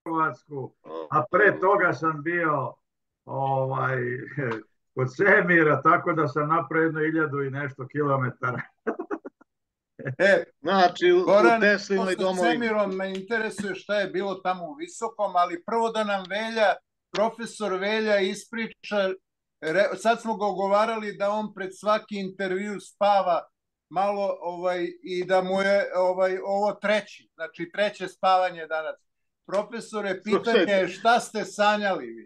Hrvatsku, a pre toga sam bio kod svemira, tako da sam napravio 1000 i nešto kilometara. Znači, u Teslinoj domovini. Svemirom me interesuje šta je bilo tamo u Visokom, ali prvo da nam profesor Velja ispriča, sad smo ga ogovarali da on pred svaki intervju spava malo i da mu je ovo treće spavanje danas. Profesore, pitanje je šta ste sanjali vi?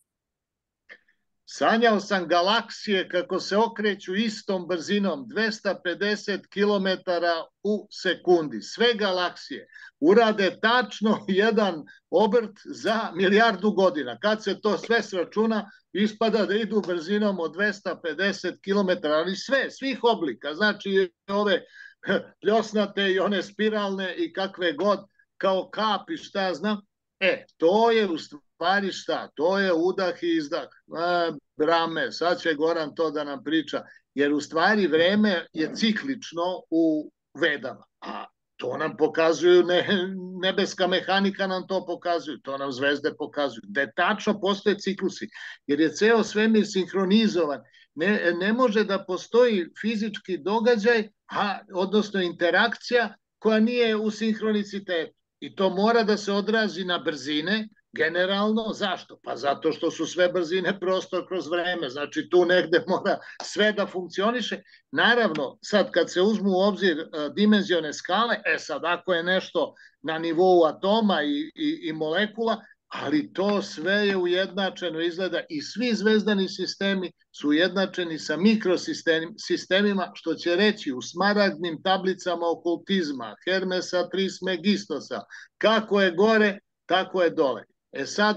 Sanjao sam galaksije kako se okreću istom brzinom, 250 km u sekundi. Sve galaksije urade tačno jedan obrt za 1.000.000 godina. Kad se to sve sračuna, ispada da idu brzinom od 250 km, ali svih oblika. Znači ove pljosnate i one spiralne i kakve god, kao kapi, šta znam. To je u stvari šta? To je udah i izdah. Brame, sad će Goran to da nam priča, jer u stvari vreme je ciklično u Vedama, a to nam pokazuju, nebeska mehanika nam to pokazuju, to nam zvezde pokazuju, da tačno postoje ciklusi, jer je ceo svemir sinhronizovan, ne može da postoji fizički događaj, odnosno interakcija koja nije u sinhronicitetu, i to mora da se odrazi na brzine. Generalno, zašto? Pa zato što su sve brzine prostor kroz vreme, znači tu negde mora sve da funkcioniše. Naravno, sad kad se uzmu u obzir dimenzione skale, sad ako je nešto na nivou atoma i molekula, ali to sve je ujednačeno izgleda i svi zvezdani sistemi su ujednačeni sa mikrosistemima, što će reći u smaragdnim tablicama okultizma, Hermesa Trismegistosa, kako je gore, tako je dole. Sad,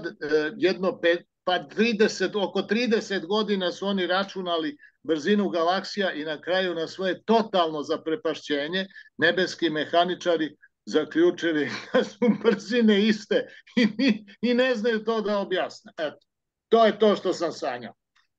oko 30 godina su oni računali brzinu galaksija i na kraju na svoje totalno zaprepašćenje nebeski mehaničari zaključili da su brzine iste i ne znaju to da objasne. Eto, to je to što sam sanjao.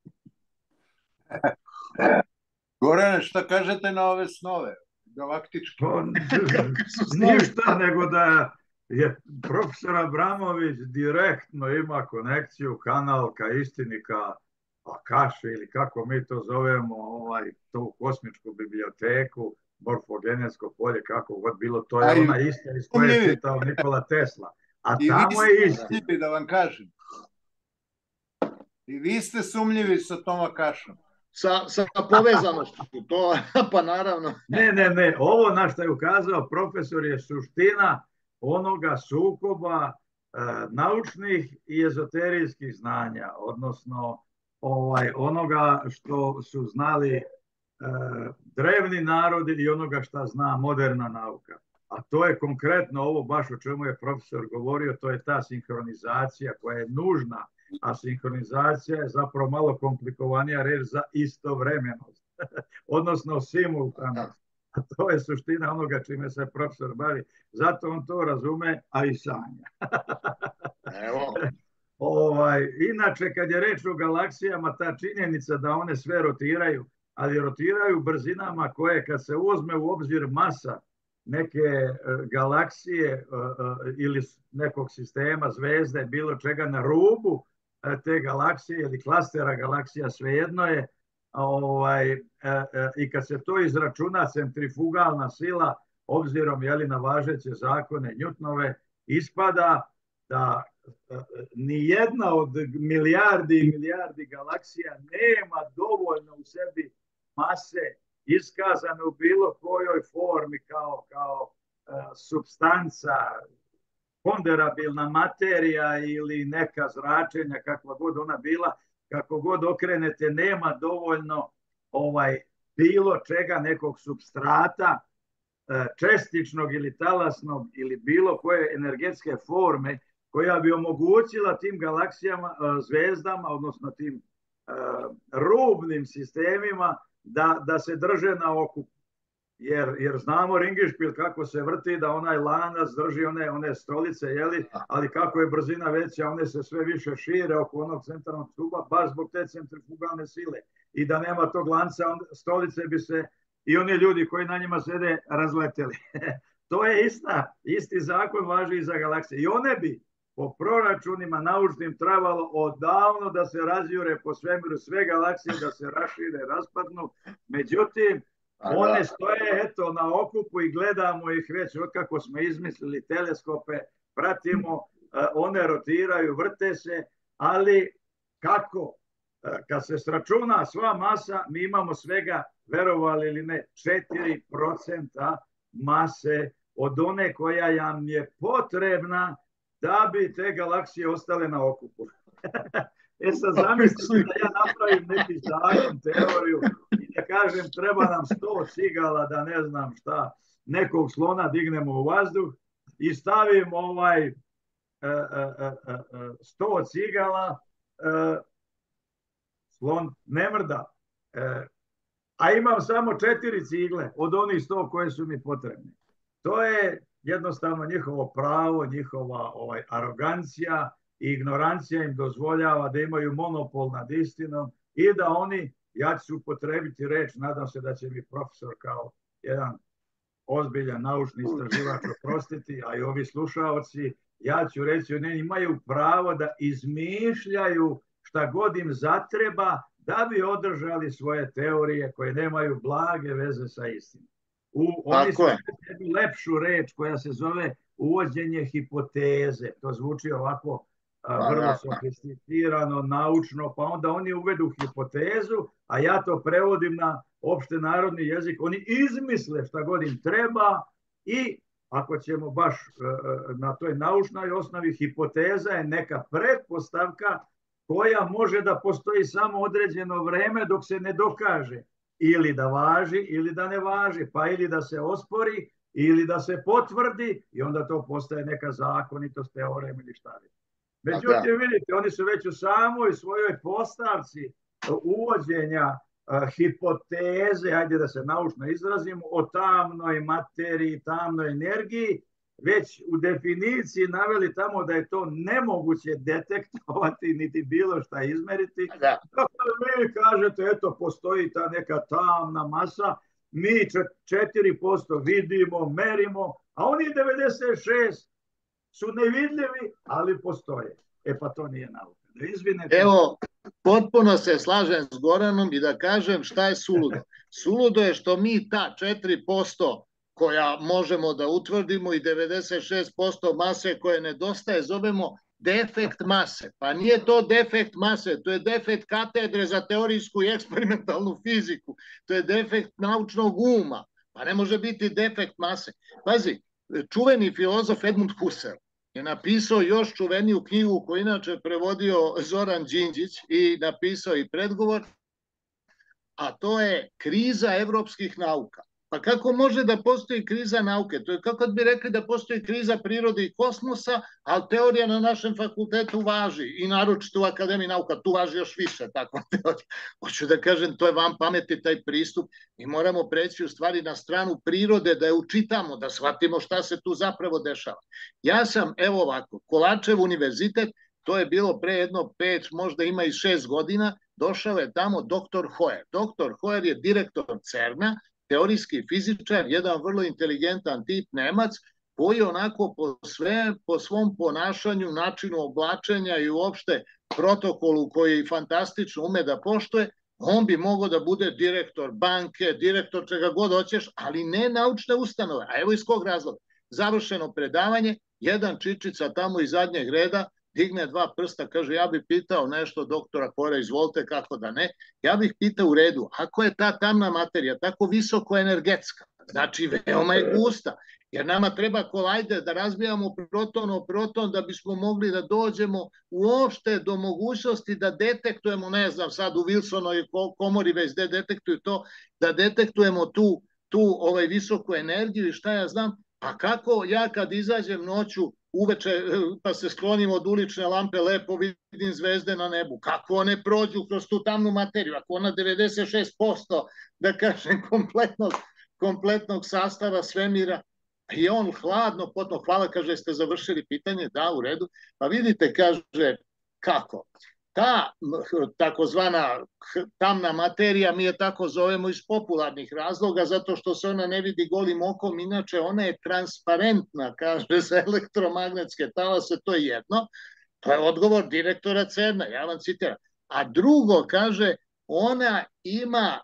Gorane, šta kažete na ove snove galaktičke? Ništa, nego da je profesor Abramović direktno ima konekciju, kanal ka istini, ka Akaši ili kako mi to zovemo, tu kosmičku biblioteku, morfogenetsko polje, kako god bilo, to je ona istina iz koje je čitao Nikola Tesla. A tamo je istina. Da vam kažem. I vi ste sumnjivi sa tom Akašom. Sa povezanošću, to pa naravno. Ne, ovo na što je ukazao profesor je suština onoga sukoba naučnih i ezoterijskih znanja, odnosno onoga što su znali drevni narodi i onoga što zna moderna nauka. A to je konkretno ovo baš o čemu je profesor govorio, to je ta sinhronizacija koja je nužna, a sinhronizacija je zapravo malo komplikovanija reč za istovremenost, odnosno simultanost. A to je suština onoga čime se profesor bavi. Zato on to razume, a i sanja. Inače, kad je reč o galaksijama, ta činjenica da one sve rotiraju, ali rotiraju brzinama koje, kad se uzme u obzir masa neke galaksije ili nekog sistema, zvezde, bilo čega na rubu te galaksije ili klastera galaksija, svejedno je, i kad se to izračuna centrifugalna sila, obzirom na važeće zakone Newtonove, ispada da nijedna od milijardi i milijardi galaksija nema dovoljno u sebi mase iskazane u bilo kojoj formi kao supstanca, ponderabilna materija ili neka zračenja, kakva god ona bila, kako god okrenete, nema dovoljno bilo čega, nekog supstrata, čestičnog ili talasnog ili bilo koje energetske forme koja bi omogućila tim galaksijama, zvezdama, odnosno tim rubnim sistemima da se drže na okupu. Jer znamo ringišpil kako se vrti, da onaj lanac drži one stolice, ali kako je brzina veća, one se sve više šire oko onog centralnog stuba, baš zbog te centrifugalne sile. I da nema tog lanca, stolice bi se i oni ljudi koji na njima sede razleteli. To je isti zakon važi i za galaksije. I one bi po proračunima naučnim trebalo odavno da se razjure po svemiru sve galaksije, da se rašire, raspadnu. Međutim, one stoje eto na okupu i gledamo ih već od kako smo izmislili teleskope, pratimo, one rotiraju, vrte se, ali kako? Kad se sračuna sva masa, mi imamo svega, verovali ili ne, 4% mase od one koja nam je potrebna da bi te galaksije ostale na okupu. Sad zamislite da ja napravim neki zakon, teoriju i da kažem treba nam 100 cigala, da ne znam šta, nekog slona dignemo u vazduh i stavimo 100 cigala, slon ne mrda. A imam samo 4 cigle od onih 100 koje su mi potrebne. To je jednostavno njihovo pravo, njihova arogancija i ignorancija im dozvoljava da imaju monopol nad istinom i da oni, ja ću upotrebiti reč, nadam se da će mi profesor kao jedan ozbiljan naučni istraživač oprostiti, a i ovi slušaoci, ja ću reći, oni imaju pravo da izmišljaju šta god im zatreba da bi održali svoje teorije koje nemaju blage veze sa istinom. Oni su jednu lepšu reč koja se zove uvođenje hipoteze. To zvuči ovako vrlo sofisticirano, naučno, pa onda oni uvedu hipotezu, a ja to prevodim na opšte narodni jezik. Oni izmisle šta god im treba i ako ćemo baš na toj naučnoj osnovi, hipoteza je neka pretpostavka koja može da postoji samo određeno vreme dok se ne dokaže ili da važi ili da ne važi, pa ili da se ospori ili da se potvrdi i onda to postaje neka zakonitost, teorem ili šta li. Međutim, vidite, oni su već u samoj svojoj postavci uvođenja hipoteze, ajde da se naučno izrazimo, o tamnoj materiji, tamnoj energiji, već u definiciji naveli tamo da je to nemoguće detektovati niti bilo šta izmeriti. Vi kažete, eto, postoji ta neka tamna masa, mi 4% vidimo, merimo, a oni 96% su nevidljivi, ali postoje. Pa to nije nauka. Evo, potpuno se slažem s Goranom i da kažem šta je suludo. Suludo je što mi ta 4% koja možemo da utvrdimo i 96% mase koje nedostaje zovemo defekt mase. Pa nije to defekt mase, to je defekt katedre za teorijsku i eksperimentalnu fiziku. To je defekt naučnog uma. Pa ne može biti defekt mase. Pazi, čuveni filozof Edmund Husserl je napisao još čuveniju knjigu koju inače prevodio Zoran Đinđić i napisao i predgovor, a to je Kriza evropskih nauka. Pa kako može da postoji kriza nauke? To je kako bi rekli da postoji kriza prirode i kosmosa, ali teorija na našem fakultetu važi i naročito u Akademiji nauka, tu važi još više takva teorija. Hoću da kažem, to je van pameti taj pristup i moramo preći u stvari na stranu prirode, da je učitamo, da shvatimo šta se tu zapravo dešava. Ja sam, evo ovako, Kovačev univerzitet, to je bilo pre jedno 5, možda ima i 6 godina, došao je tamo doktor Hoer. Doktor Hoer je direktor CERN-a, teorijski fizičar, jedan vrlo inteligentan tip Nemac, koji onako po svom ponašanju, načinu oblačenja i uopšte protokolu koji fantastično ume da poštuje, on bi mogao da bude direktor banke, direktor čega god hoćeš, ali ne naučne ustanove. A evo iz kog razloga. Završeno predavanje, jedan čičica tamo iz zadnjeg reda digne 2 prsta, kaže, ja bih pitao nešto doktora Hoera, izvolite, kako da ne. Ja bih pitao u redu, ako je ta tamna materija tako visoko energetska, znači veoma je gusta, jer nama treba kolajder da razbijamo proton o proton da bismo mogli da dođemo uopšte do mogućnosti da detektujemo, ne znam sad u Wilsonovoj komori već da detektuju to, da detektujemo tu visoku energiju i šta ja znam, a kako ja kad izađem noću uveče pa se sklonim od ulične lampe, lepo vidim zvezde na nebu. Kako one prođu kroz tu tamnu materiju? Ako ona 96%, da kažem, kompletnog sastava svemira, i on hladno, potom hvala, kaže, ste završili pitanje? Da, u redu. Pa vidite, kaže, kako? ta takozvana tamna materija, mi je tako zovemo iz popularnih razloga, zato što se ona ne vidi golim okom, inače ona je transparentna, kaže, za elektromagnetske talase, to je jedno. To je odgovor direktora CERN-a, ja vam citiram. A drugo, kaže, ona ima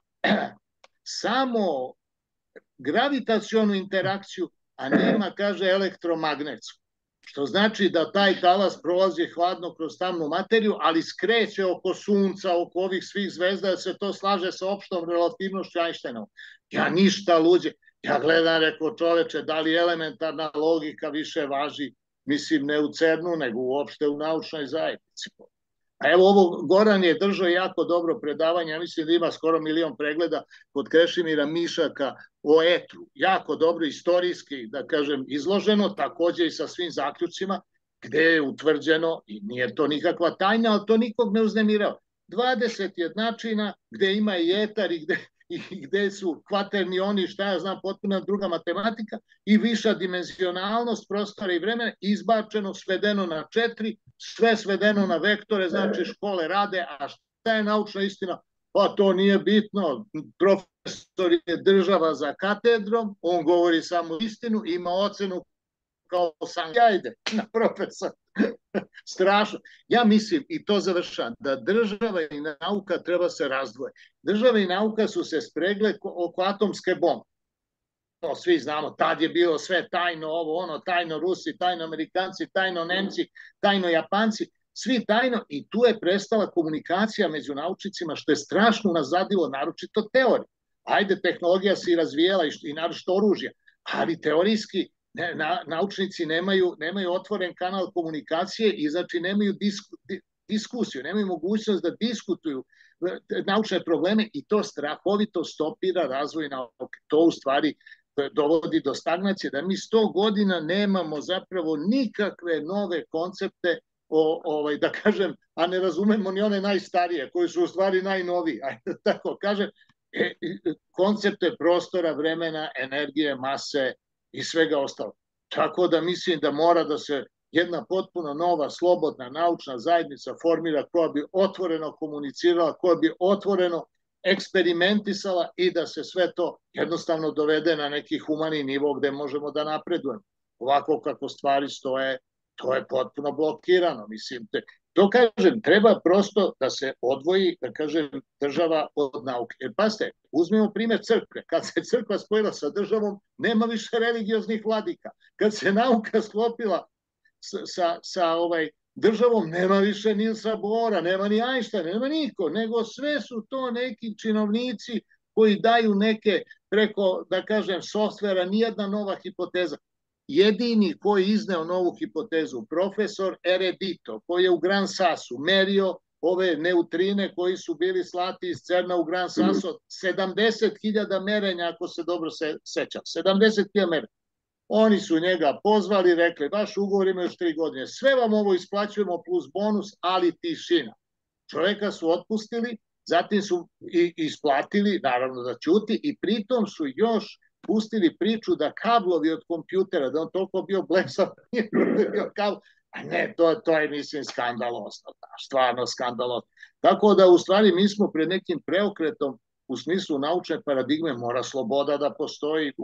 samo gravitacionu interakciju, a nema, kaže, elektromagnetsku. Što znači da taj talas prolazi hladno kroz tamnu materiju, ali skreće oko sunca, oko ovih svih zvezda, da se to slaže sa opštom relativnošću Einsteinovom. Ja ništa luđe. Ja gledam, rekao, čoveče, da li elementarna logika više važi, mislim, ne u CERN-u, nego uopšte u naučnoj zajednici. A evo ovo, Goran je držao jako dobro predavanje, ja mislim da ima skoro 1 milion pregleda kod Krešimira Mišaka o etru. Jako dobro, istorijski, da kažem, izloženo, takođe i sa svim zaključcima, gde je utvrđeno, i nije to nikakva tajna, ali to nikog ne uznemirao. 20 jednačina gde ima i etar i gde su kvaterni oni, šta ja znam, potpuno druga matematika i viša dimenzionalnost prostora i vremena, izbačeno, svedeno na 4, sve svedeno na vektore, znači škole rade, a šta je naučna istina? Pa to nije bitno, profesor je država za katedrom, on govori samo istinu, ima ocenu kao sam, ajde, na profesor. Strašno. Ja mislim, i to završam, da država i nauka treba se razdvoje. Država i nauka su se spregle oko atomske bombe. To svi znamo, tad je bilo sve tajno, ovo, ono, tajno Rusi, tajno Amerikanci, tajno Nemci, tajno Japanci, svi tajno, i tu je prestala komunikacija među naučnicima, što je strašno nazadilo, naročito teorije. Ajde, tehnologija se i razvijela i naročito oružja, ali teorijski naučnici nemaju otvoren kanal komunikacije i znači nemaju diskusiju, nemaju mogućnost da diskutuju naučne probleme i to strahovito stopira razvoj nauke. To u stvari dovodi do stagnacije, da mi 100 godina nemamo zapravo nikakve nove koncepte, da kažem, a ne razumemo ni one najstarije, koji su u stvari najnoviji, ajde tako kažem, koncepte prostora, vremena, energije, mase i svega ostalo. Tako da mislim da mora da se jedna potpuno nova, slobodna naučna zajednica formira koja bi otvoreno komunicirala, koja bi otvoreno eksperimentisala i da se sve to jednostavno dovede na neki humani nivo gde možemo da napredujemo. Ovako kako stvari stoje, to je potpuno blokirano. Mislim, to kažem, treba prosto da se odvoji, da kažem, država od nauke. Jer pazite, uzmemo primjer crkve. Kad se crkva spojila sa državom, nema više religioznih vladika. Kad se nauka sklopila sa državom, nema više Nilsa Bohra, nema ni Einsteina, nema niko, nego sve su to neki činovnici koji daju neke preko, da kažem, softvera, nijedna nova hipoteza. Jedini koji je izneo novu hipotezu, profesor Eredito, koji je u Gran Sasu merio ove neutrine koji su bili slati iz CERN-a u Gran Sasu, 70.000 merenja, ako se dobro sećam, 70.000 merenja. Oni su njega pozvali, rekli, vaš ugovor ima još 3 godine, sve vam ovo isplaćujemo plus bonus, ali tišina. Čoveka su otpustili, zatim su isplatili, naravno da ćuti, i pritom su još pustili priču da kablovi od kompjutera, da on toliko bio blesav, a ne, to je, mislim, skandalozno, stvarno skandalozno. Tako da, u stvari, mi smo pred nekim preokretom u smislu naučne paradigme, mora sloboda da postoji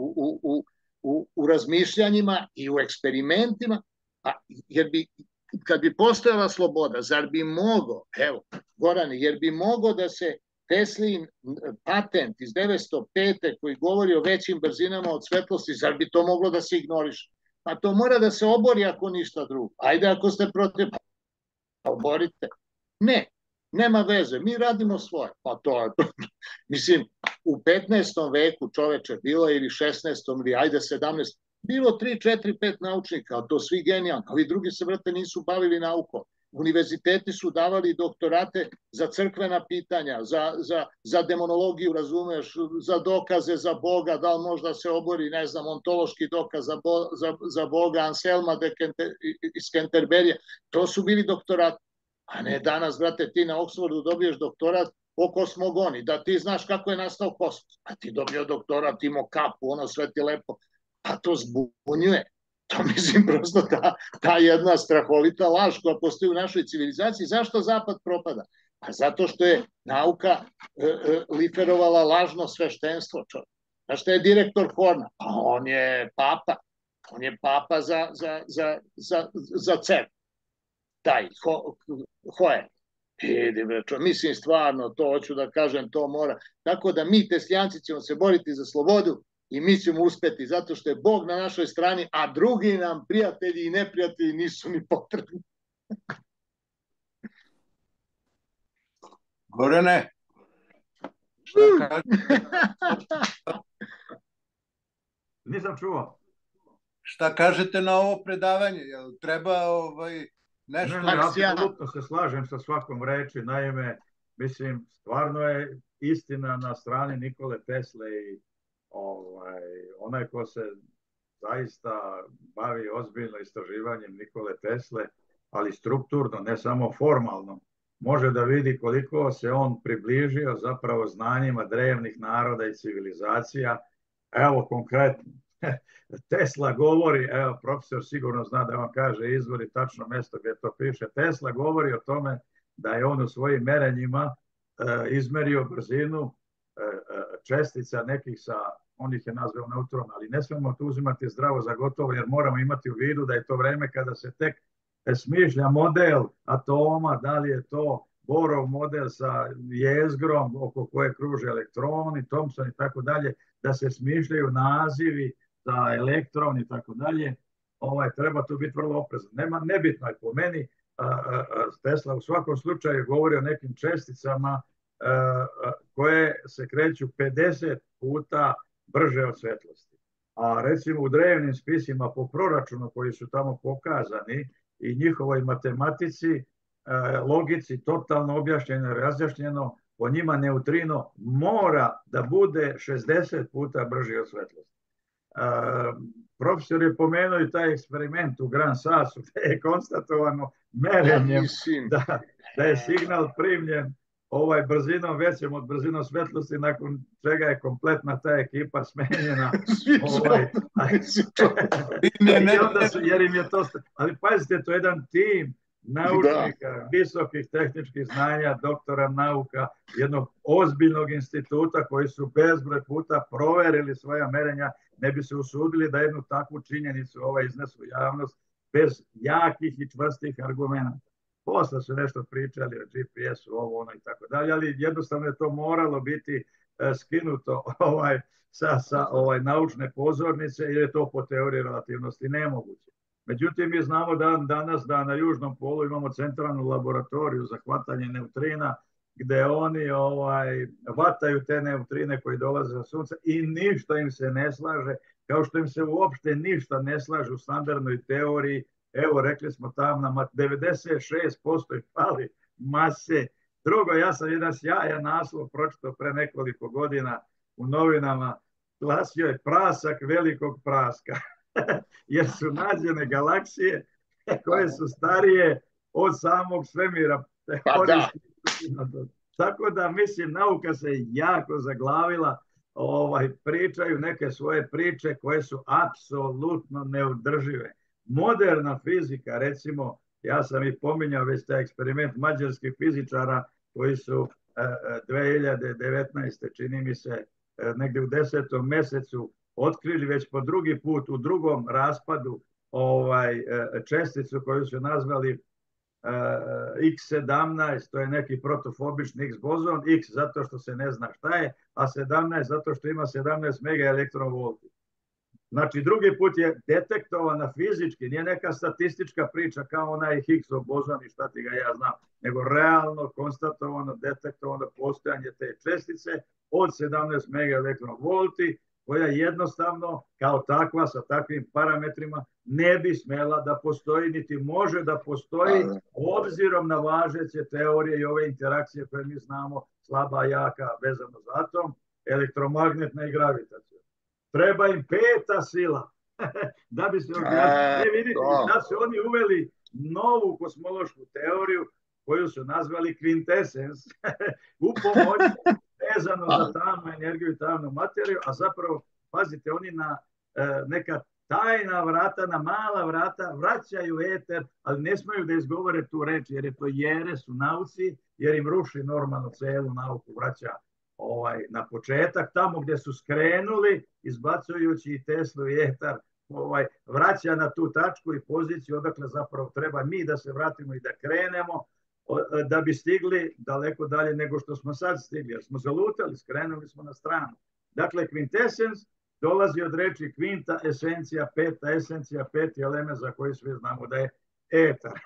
u razmišljanjima i u eksperimentima, jer kad bi postojala sloboda, zar bi mogo, evo, Gorane, jer bi mogo da se Teslin patent iz 905. koji govori o većim brzinama od svetlosti, zar bi to moglo da se ignoriše? Pa to mora da se obori ako ništa drugo. Ajde, ako ste protiv, pa oborite. Ne, nema veze, mi radimo svoje. Pa to je, mislim, u 15. veku, čoveče, bilo je ili 16. ili ajde 17. Bilo 3, 4, 5 naučnika, a to svi genijalni. Ovi drugi se, vrate, nisu bavili naukom. Univerziteti su davali doktorate za crkvena pitanja, za demonologiju, razumeš, za dokaze za Boga, da li možda se obori, ne znam, ontološki dokaz za Boga, Anselma iz Kenterberija. To su bili doktorati. A ne danas, brate, ti na Oxfordu dobiješ doktorat o kosmogoni, da ti znaš kako je nastao kosmos. A ti dobio doktorat, imao kapu, ono sve ti lepo. A to zbunjuje. To mislim prosto ta jedna strahovita laž koja postoji u našoj civilizaciji. Zašto Zapad propada? Pa zato što je nauka liferovala lažno sveštenstvo. Znaš šta je direktor Horna? Pa on je papa. On je papa za crkvu. Taj, Hoer. Mislim stvarno, to hoću da kažem, to mora. Tako da mi, Teslijanci, ćemo se boriti za slobodu i mi ćemo uspeti, zato što je Bog na našoj strani, a drugi nam prijatelji i neprijatelji nisu ni potrebni. Gorane, Nisam čuo. Šta kažete na ovo predavanje? Jel treba nešto? Apsolutno se slažem sa svakom reči. Naime, mislim, stvarno je istina na strani Nikole Tesle i onaj ko se zaista bavi ozbiljno istraživanjem Nikole Tesle, ali strukturno, ne samo formalno, može da vidi koliko se on približio zapravo znanjima drevnih naroda i civilizacija. Evo konkretno, Tesla govori, evo profesor sigurno zna da vam kaže izvor i tačno mesto gdje to piše, Tesla govori o tome da je on u svojim merenjima izmerio brzinu čestica nekih sa, on ih je nazvao neutrona, ali ne smemo to uzimati zdravo za gotovo, jer moramo imati u vidu da je to vreme kada se tek smišlja model atoma, da li je to Bohrov model sa jezgrom oko koje kruže elektroni, Thomson i tako dalje, da se smišljaju nazivi za elektron i tako dalje. Treba tu biti vrlo oprezan. Nebitno je po meni, Tesla u svakom slučaju govori o nekim česticama koje se kreću 50 puta brže od svetlosti. A recimo u drevnim spisima po proračunu koji su tamo pokazani i njihovoj matematici, logici, totalno objašnjeno i razjašnjeno, po njima neutrino mora da bude 60 puta brži od svetlosti. Profesor je pomenuo i taj eksperiment u Grand Sasu, gde je konstatovano merenjem da je signal primljen brzinom većem od brzinom svetlosti, nakon čega je kompletna ta ekipa smenjena. Jer im je to... Ali pazite, to je jedan tim naučnika, visokih tehničkih znanja, doktora nauka, jednog ozbiljnog instituta koji su bezbroj puta proverili svoja merenja, ne bi se usudili da jednu takvu činjenicu iznesu u javnost bez jakih i čvrstih argumenta. Posle su nešto pričali o GPS-u, ovo, ono i tako dalje, ali jednostavno je to moralo biti skinuto sa naučne pozornice, jer je to po teoriji relativnosti nemoguće. Međutim, mi znamo danas da na južnom polu imamo centralnu laboratoriju za hvatanje neutrina, gde oni vataju te neutrine koji dolaze sa sunca i ništa im se ne slaže, kao što im se uopšte ništa ne slaže u standardnoj teoriji. Evo, rekli smo tam na 96% i pali mase. Drugo, ja sam jedan sjajan naslov pročitao pre nekoliko godina u novinama, glasio je prasak velikog praska, jer su nađene galaksije koje su starije od samog svemira. Tako da, mislim, nauka se jako zaglavila, pričaju neke svoje priče koje su apsolutno neodržive. Moderna fizika, recimo, ja sam i pominjao već taj eksperiment mađarskih fizičara koji su 2019. čini mi se negdje u 10. mesecu otkrili već po drugi put u drugom raspadu česticu koju su nazvali X17, to je neki protofobični X bozon, X zato što se ne zna šta je, a 17 zato što ima 17 mega elektronvolti. Znači, drugi put je detektovana fizički, nije neka statistička priča kao onaj Higgsov bozon i šta ti ga ja znam, nego realno konstatovano, detektovano postojanje te čestice od 17 mega elektronvolti, koja jednostavno kao takva sa takvim parametrima ne bi smela da postoji, niti može da postoji obzirom na važeće teorije i ove interakcije koje mi znamo, slaba, jaka, vezano za atom, elektromagnetna i gravitacija. Treba im peta sila da bi se objasnili. Vidite, da su oni uveli novu kosmološku teoriju koju su nazvali kvintesens u pomoć vezano za tamnu energiju i tamnu materiju, a zapravo, pazite, oni na neka tajna vrata, na mala vrata vraćaju eter, ali ne smiju da izgovore tu reč, jer je to jeres u nauci, jer im ruši normalno celu nauku, vraća na početak, tamo gdje su skrenuli, izbacujući i Teslu i etar, vraća na tu tačku i poziciju odakle zapravo treba mi da se vratimo i da krenemo, da bi stigli daleko dalje nego što smo sad stigli, jer smo zalutali, skrenuli smo na stranu. Dakle, kvintesens dolazi od reči kvinta, esencija, peta, esencija, peti element za koji svi znamo da je etar.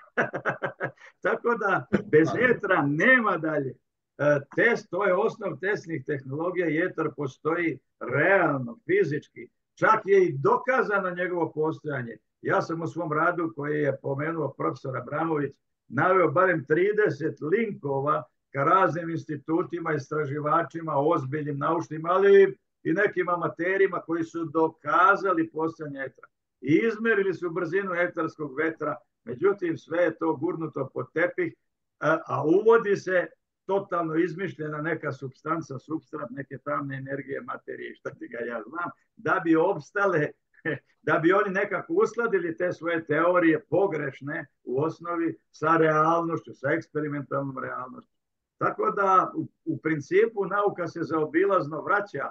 Tako da bez etra nema dalje. Test, to je osnov testnih tehnologija i etar postoji realno, fizički. Čak je i dokazano njegovo postojanje. Ja sam u svom radu koji je pomenuo profesor Abramović naveo barem 30 linkova ka raznim institutima, istraživačima, ozbiljnim naučnim, ali i nekim amaterima koji su dokazali postojanje etra. I izmerili su brzinu etarskog vetra, međutim sve je to gurnuto pod tepih, a uvodi se totalno izmišljena neka supstanca, supstrat, neke tamne energije, materije, šta ti ga ja znam, da bi opstale, da bi oni nekako uskladili te svoje teorije pogrešne u osnovi sa realnošću, sa eksperimentalnom realnošću. Tako da u principu nauka se zaobilazno vraća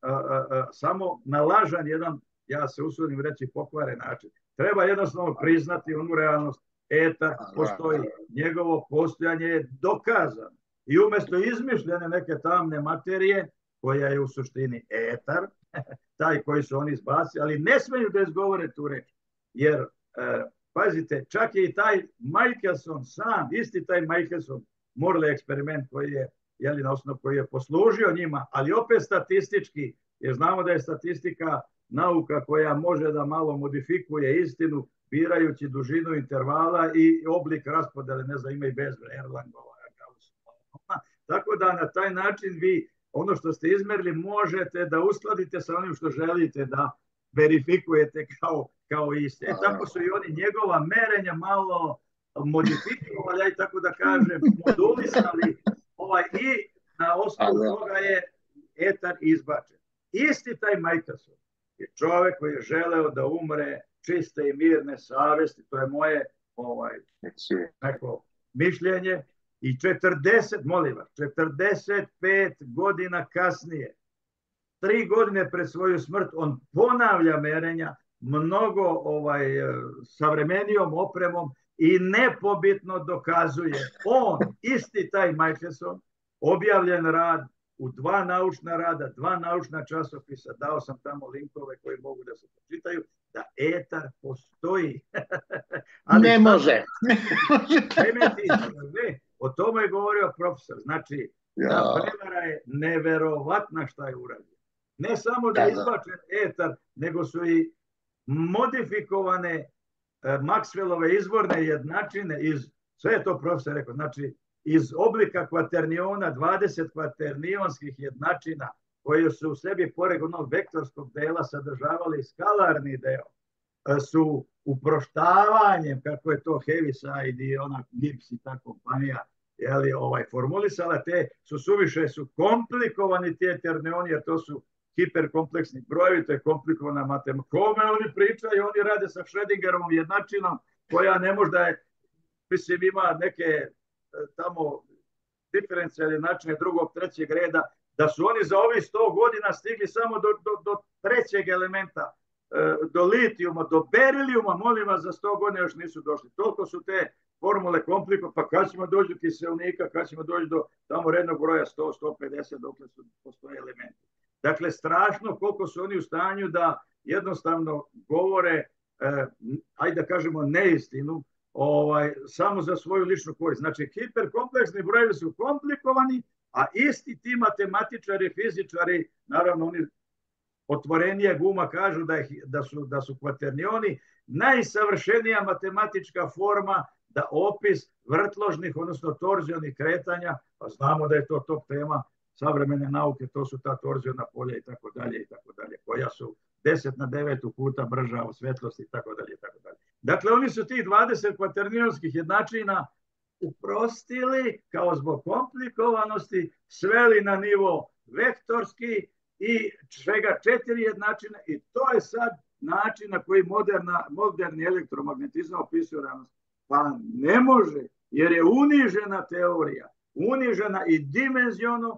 samo na lažan jedan, ja se usudim reći, pokvaren način. Treba jednostavno priznati onu realnost, etar postoji, njegovo postojanje je dokazano. I umjesto izmišljene neke tamne materije, koja je u suštini etar, taj koji su oni izbacili, ali ne smeju da izgovore tu reč. Jer, pazite, čak je i taj Michelson sam, isti taj Michelson, Morley eksperiment koji je, na osnovu koji je poslužio njima, ali opet statistički, jer znamo da je statistika nauka koja može da malo modifikuje istinu, birajući dužinu intervala i oblik raspodele, ne znam, ima i bez Erlangova. Tako da na taj način vi ono što ste izmerili možete da uskladite sa onim što želite da verifikujete kao isto. Tako su i oni njegova merenja malo modifikovali, tako da kažem, modulisali i na osnovu toga je etar izbačen. Isti taj Michelson je čovek koji je želeo da umre čiste i mirne savesti, to je moje neko mišljenje. I 45 godina kasnije, 3 godine pred svoju smrt, on ponavlja merenja mnogo savremenijom opremom i nepobitno dokazuje. On, isti taj Michelson, objavljen rad u 2 naučna rada, 2 naučna časopisa, dao sam tamo linkove koji mogu da se pročitaju, da etar postoji. Ne može. O tome je govorio profesor. Znači, ta prevara je neverovatna šta je uradio. Ne samo da je izbačen etar, nego su i modifikovane Maxwellove izvorne jednačine sve je to profesor rekao, znači iz oblika kvaterniona, 20 kvaternionskih jednačina koje su u sebi pored onog vektorskog dela sadržavali skalarni deo, su uproštavanjem, kako je to Heaviside i ona Gibbs i ta kompanija formulisala, te su suviše komplikovani ti eternioni, jer to su hiperkompleksni brojevi, to je komplikovana matematika. Kome oni pričaju, oni rade sa Schrödingerovom jednačinom, koja ne može da je, mislim, ima neke tamo diferencijalne jednačine drugog, trećeg reda, da su oni za ovih 100 godina stigli samo do trećeg elementa, do litijuma, do berilijuma, molim vas, za 100 godina još nisu došli. Toliko su te formule komplikovane, pa kad ćemo doći do kiselnika, kad ćemo doći do tamo rednog broja 100, 150, dokle postoje elementi. Dakle, strašno koliko su oni u stanju da jednostavno govore, ajde da kažemo, neistinu, samo za svoju ličnu korist. Znači, hiperkompleksni brojevi su komplikovani, a isti ti matematičari, fizičari, naravno oni otvorenije guma kažu da su kvaternioni najsavršenija matematička forma da opis vrtložnih, odnosno torzionih kretanja, pa znamo da je to top tema savremene nauke, to su ta torziona polja i tako dalje, koja su 10⁹ puta brža od svetlosti i tako dalje. Dakle, oni su tih 20 kvaternionskih jednačina uprostili kao zbog komplikovanosti, sveli na nivo vektorski i svega 4 jednačine i to je sad način na koji moderni elektromagnetizam opisuje realnost? Pa ne može, jer je unižena teorija, unižena i dimenziono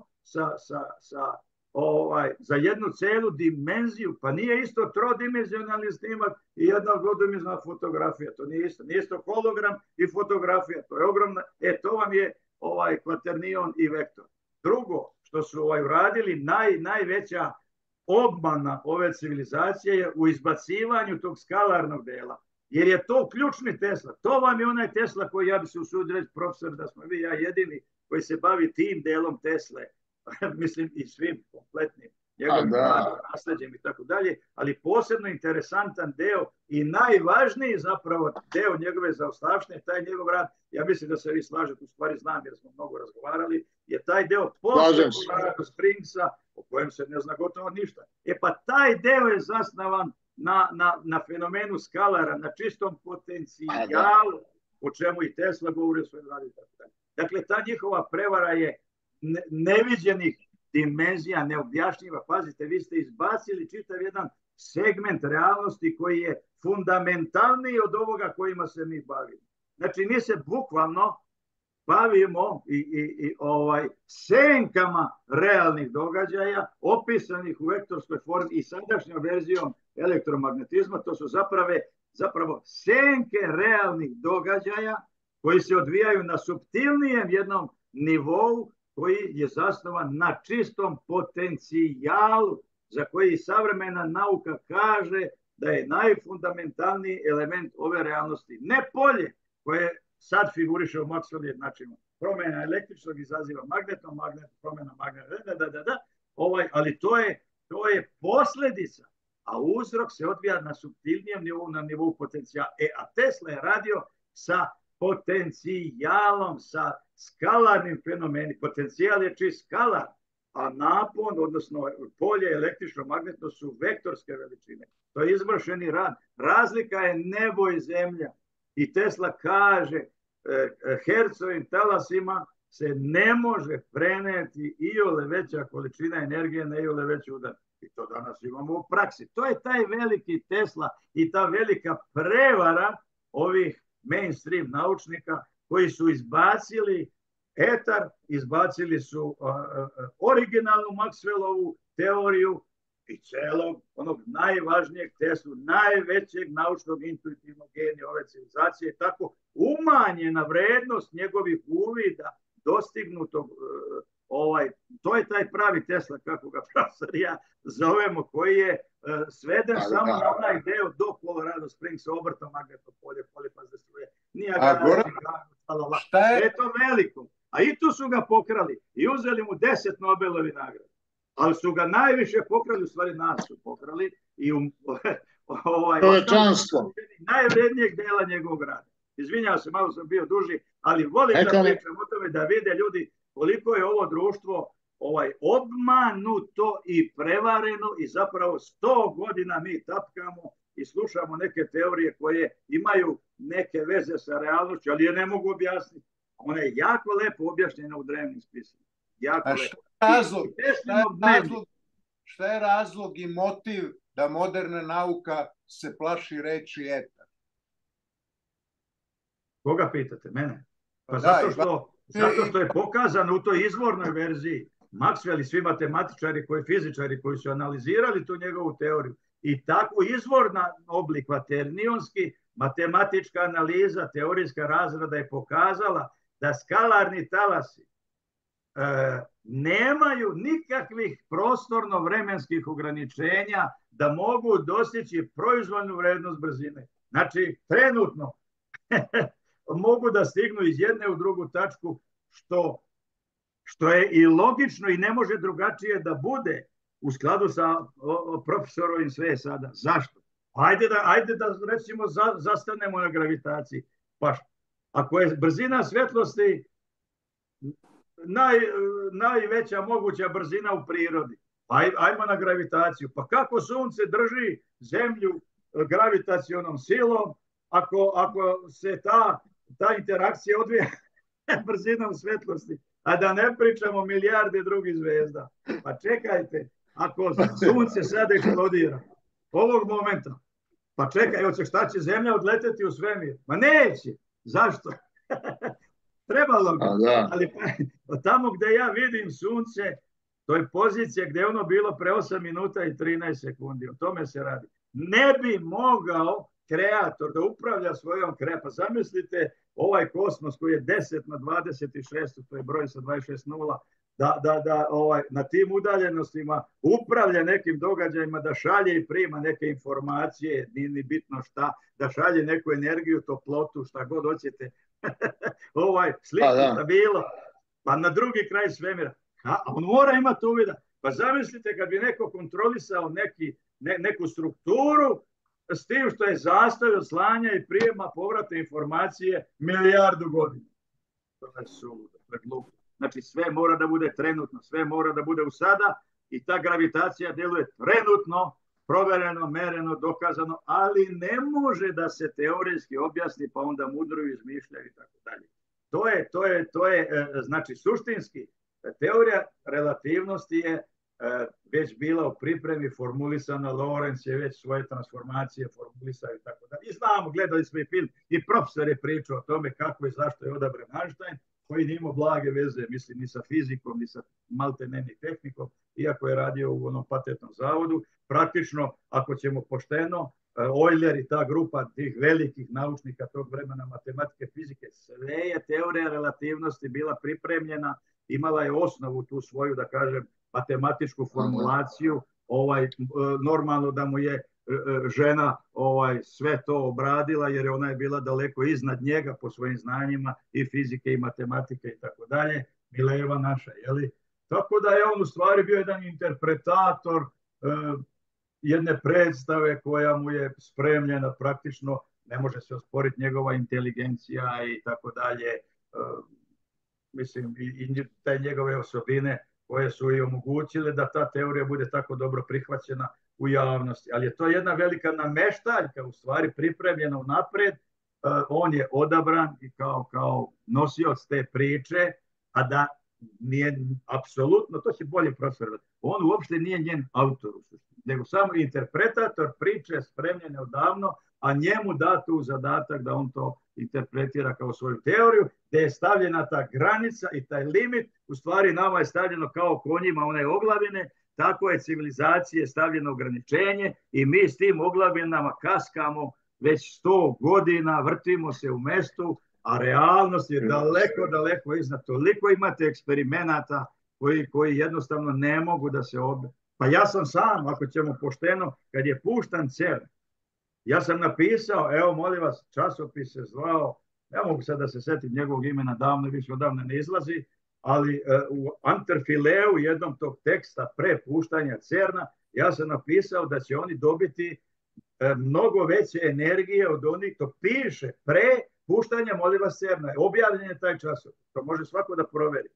za jednu celu dimenziju. Pa nije isto trodimenzionalni snimak i jedna dvodimenzionalna fotografija. To nije isto. Nije isto hologram i fotografija. To je ogromna. To vam je kvaternion i vektor. Drugo, što su uradili, najveća obmana ove civilizacije je u izbacivanju tog skalarnog dela. Jer je to ključni Tesla. To vam je onaj Tesla koji, ja bi se usudio reći, profesor, da smo vi ja jedini koji se bavi tim delom Tesle. Mislim i svim kompletnim njegovim nasleđem i tako dalje, ali posebno interesantan deo i najvažniji zapravo deo njegove zaostavštine, taj njegov rad, ja mislim da se vi slažete, u stvari znam jer smo mnogo razgovarali, je taj deo posle Colorado Springsa, o kojem se ne zna gotovo ništa. Pa taj deo je zasnovan na fenomenu skalara, na čistom potencijalu, o čemu i Tesla govori o svojim radu. Dakle, ta njihova prevara je neviđenih dimenzija, neobjašnjiva. Pazite, vi ste izbacili čitav jedan segment realnosti koji je fundamentalniji od ovoga kojima se mi bavimo. Znači, mi se bukvalno bavimo senkama realnih događaja opisanih u vektorskoj formi i sadašnjom verzijom elektromagnetizma. To su zapravo senke realnih događaja koji se odvijaju na suptilnijem jednom nivou koji je zasnovan na čistom potencijalu za koji savremena nauka kaže da je najfundamentalniji element ove realnosti. Ne polje koje sad figuriše u Maxwellovim jednačima. Promjena električnog izaziva magnetom, promjena magnetnog, ali to je posljedica, a uzrok se odvija na suptilnijem nivou, na nivou potencijala. A Tesla je radio sa potencijalom, sa skalarnim fenomenom. Potencijal je čist skalar, a napon, odnosno polje električno-magnetno su vektorske veličine. To je izvršeni rad. Razlika je nebo i zemlja. I Tesla kaže, hercovim talasima se ne može preneti iole veća količina energije na iole veći udar. I to danas imamo u praksi. To je taj veliki Tesla i ta velika prevara ovih mainstream naučnika koji su izbacili etar, izbacili su originalnu Maxwellovu teoriju i celog onog najvažnijeg Teslu, najvećeg naučnog intuitivnog genija ove civilizacije, tako umanjena vrednost njegovih uvida dostignutog, to je taj pravi Tesla, kako ga profesor ja zovemo, koji je sveden samo na onaj deo do Colorado Springs, obrto magnetno polje, polifazne struje. Je to veliko. A i tu su ga pokrali i uzeli mu 10 Nobelovi nagrade. Ali su ga najviše pokrali, u stvari nas su pokrali i najvrednijeg dela njegovog rada. Izvinjavam se, malo sam bio duži, ali volim da pričam o tome da vide ljudi koliko je ovo društvo obmanuto i prevareno i zapravo 100 godina mi tapkamo i slušamo neke teorije koje imaju neke veze sa realnošću, ali je ne mogu objasniti. Ona je jako lepo objašnjena u drevnim spisima. Jako lepo. Šta je razlog i motiv da moderna nauka se plaši reči etar? Koga pitate? Mene? Pa zato što je pokazano u toj izvornoj verziji Maxwell i svi matematičari, fizičari koji su analizirali tu njegovu teoriju i tako izvorna oblik kvaternionski, matematička analiza, teorijska razrada je pokazala da skalarni talasi nemaju nikakvih prostorno-vremenskih ograničenja da mogu dostići proizvoljnu vrednost brzine. Znači, trenutno mogu da stignu iz jedne u drugu tačku, što je i logično i ne može drugačije da bude u skladu sa profesorovim sve sada. Zašto? Ajde da recimo zastanemo na gravitaciji. Pa ako je brzina svetlosti najveća moguća brzina u prirodi, ajmo na gravitaciju. Pa kako sunce drži zemlju gravitacionom silom ako se ta interakcija odvija brzinom svetlosti, a da ne pričamo milijarde drugih zvezda. Pa čekajte, ako sunce sad eksplodira ovog momenta, Pa čekaj, evo šta će Zemlja odleteti u svemir? Ma neće. Zašto? Trebalo bi. Ali tamo gde ja vidim sunce, to je pozicija gde je ono bilo pre 8 minuta i 13 sekundi. O tome se radi. Ne bi mogao kreator da upravlja svojom pa zamislite ovaj kosmos koji je 10 na 26, to je broj sa 26 nula, da na tim udaljenostima upravlja nekim događajima, da šalje i prima neke informacije, ni bitno šta, da šalje neku energiju, toplotu, šta god hoćete, sliku, šta bilo, pa na drugi kraj svemira. A on mora imati uvida. Pa zamislite kad bi neko kontrolisao neku strukturu s tim što je zastoj od slanja i prijema povrata informacije milijardu godina. To je suludo, to je glupo. Znači sve mora da bude trenutno, sve mora da bude u sada i ta gravitacija deluje trenutno, provereno, mereno, dokazano, ali ne može da se teorijski objasni pa onda mudruju, izmišljaju i tako dalje. To je znači suštinski teorija relativnosti je već bila u pripremi, formulisana, Lorenz je već svoje transformacije formulisao i tako dalje. I znamo, gledali smo i film, i profesor je pričao o tome kako i zašto je odabran Einstein, koji nije imao blage veze, mislim, ni sa fizikom, ni sa maltenem tehnikom, iako je radio u onom patentnom zavodu. Praktično, ako ćemo pošteno, Euler i ta grupa tih velikih naučnika tog vremena matematike, fizike, sve je teorija relativnosti bila pripremljena, imala je osnovu tu svoju, da kažem, matematičku formulaciju, normalno da mu je žena sve to obradila, jer ona je bila daleko iznad njega po svojim znanjima i fizike i matematike i tako dalje, Mileva naša, jeli? Tako da je on u stvari bio jedan interpretator jedne predstave koja mu je spremljena praktično, ne može se osporiti njegova inteligencija i tako dalje, mislim, i te njegove osobine koje su i omogućile da ta teorija bude tako dobro prihvaćena u javnosti. Ali je to jedna velika nameštaljka, u stvari pripremljena unapred, on je odabran i kao nosioc te priče, a da nije apsolutno, to će bolje profesor, on uopšte nije njen autor, nego samo interpretator priče spremljene odavno, a njemu dato u zadatak da on to interpretira kao svoju teoriju, gde je stavljena ta granica i taj limit, u stvari nama je stavljeno kao konjima one oglavine, tako je civilizacije stavljeno ograničenje i mi s tim oglavinama kaskamo već 100 godina, vrtimo se u mestu, a realnost je daleko, daleko iznad. Toliko imate eksperimenata koji jednostavno ne mogu da se Pa ja sam sam, ako ćemo pošteno, kad je puštan CERN, ja sam napisao, evo molim vas, časopis se zvao, ne mogu sad da se setim njegovog imena, davno, više odavno ne izlazi, ali u Anterfileu jednom tog teksta pre puštanja CERN-a, ja sam napisao da će oni dobiti mnogo veće energije od onih, to piše pre puštanja, molim vas, CERN-a. Objavljen je taj časopis, to može svako da proveri.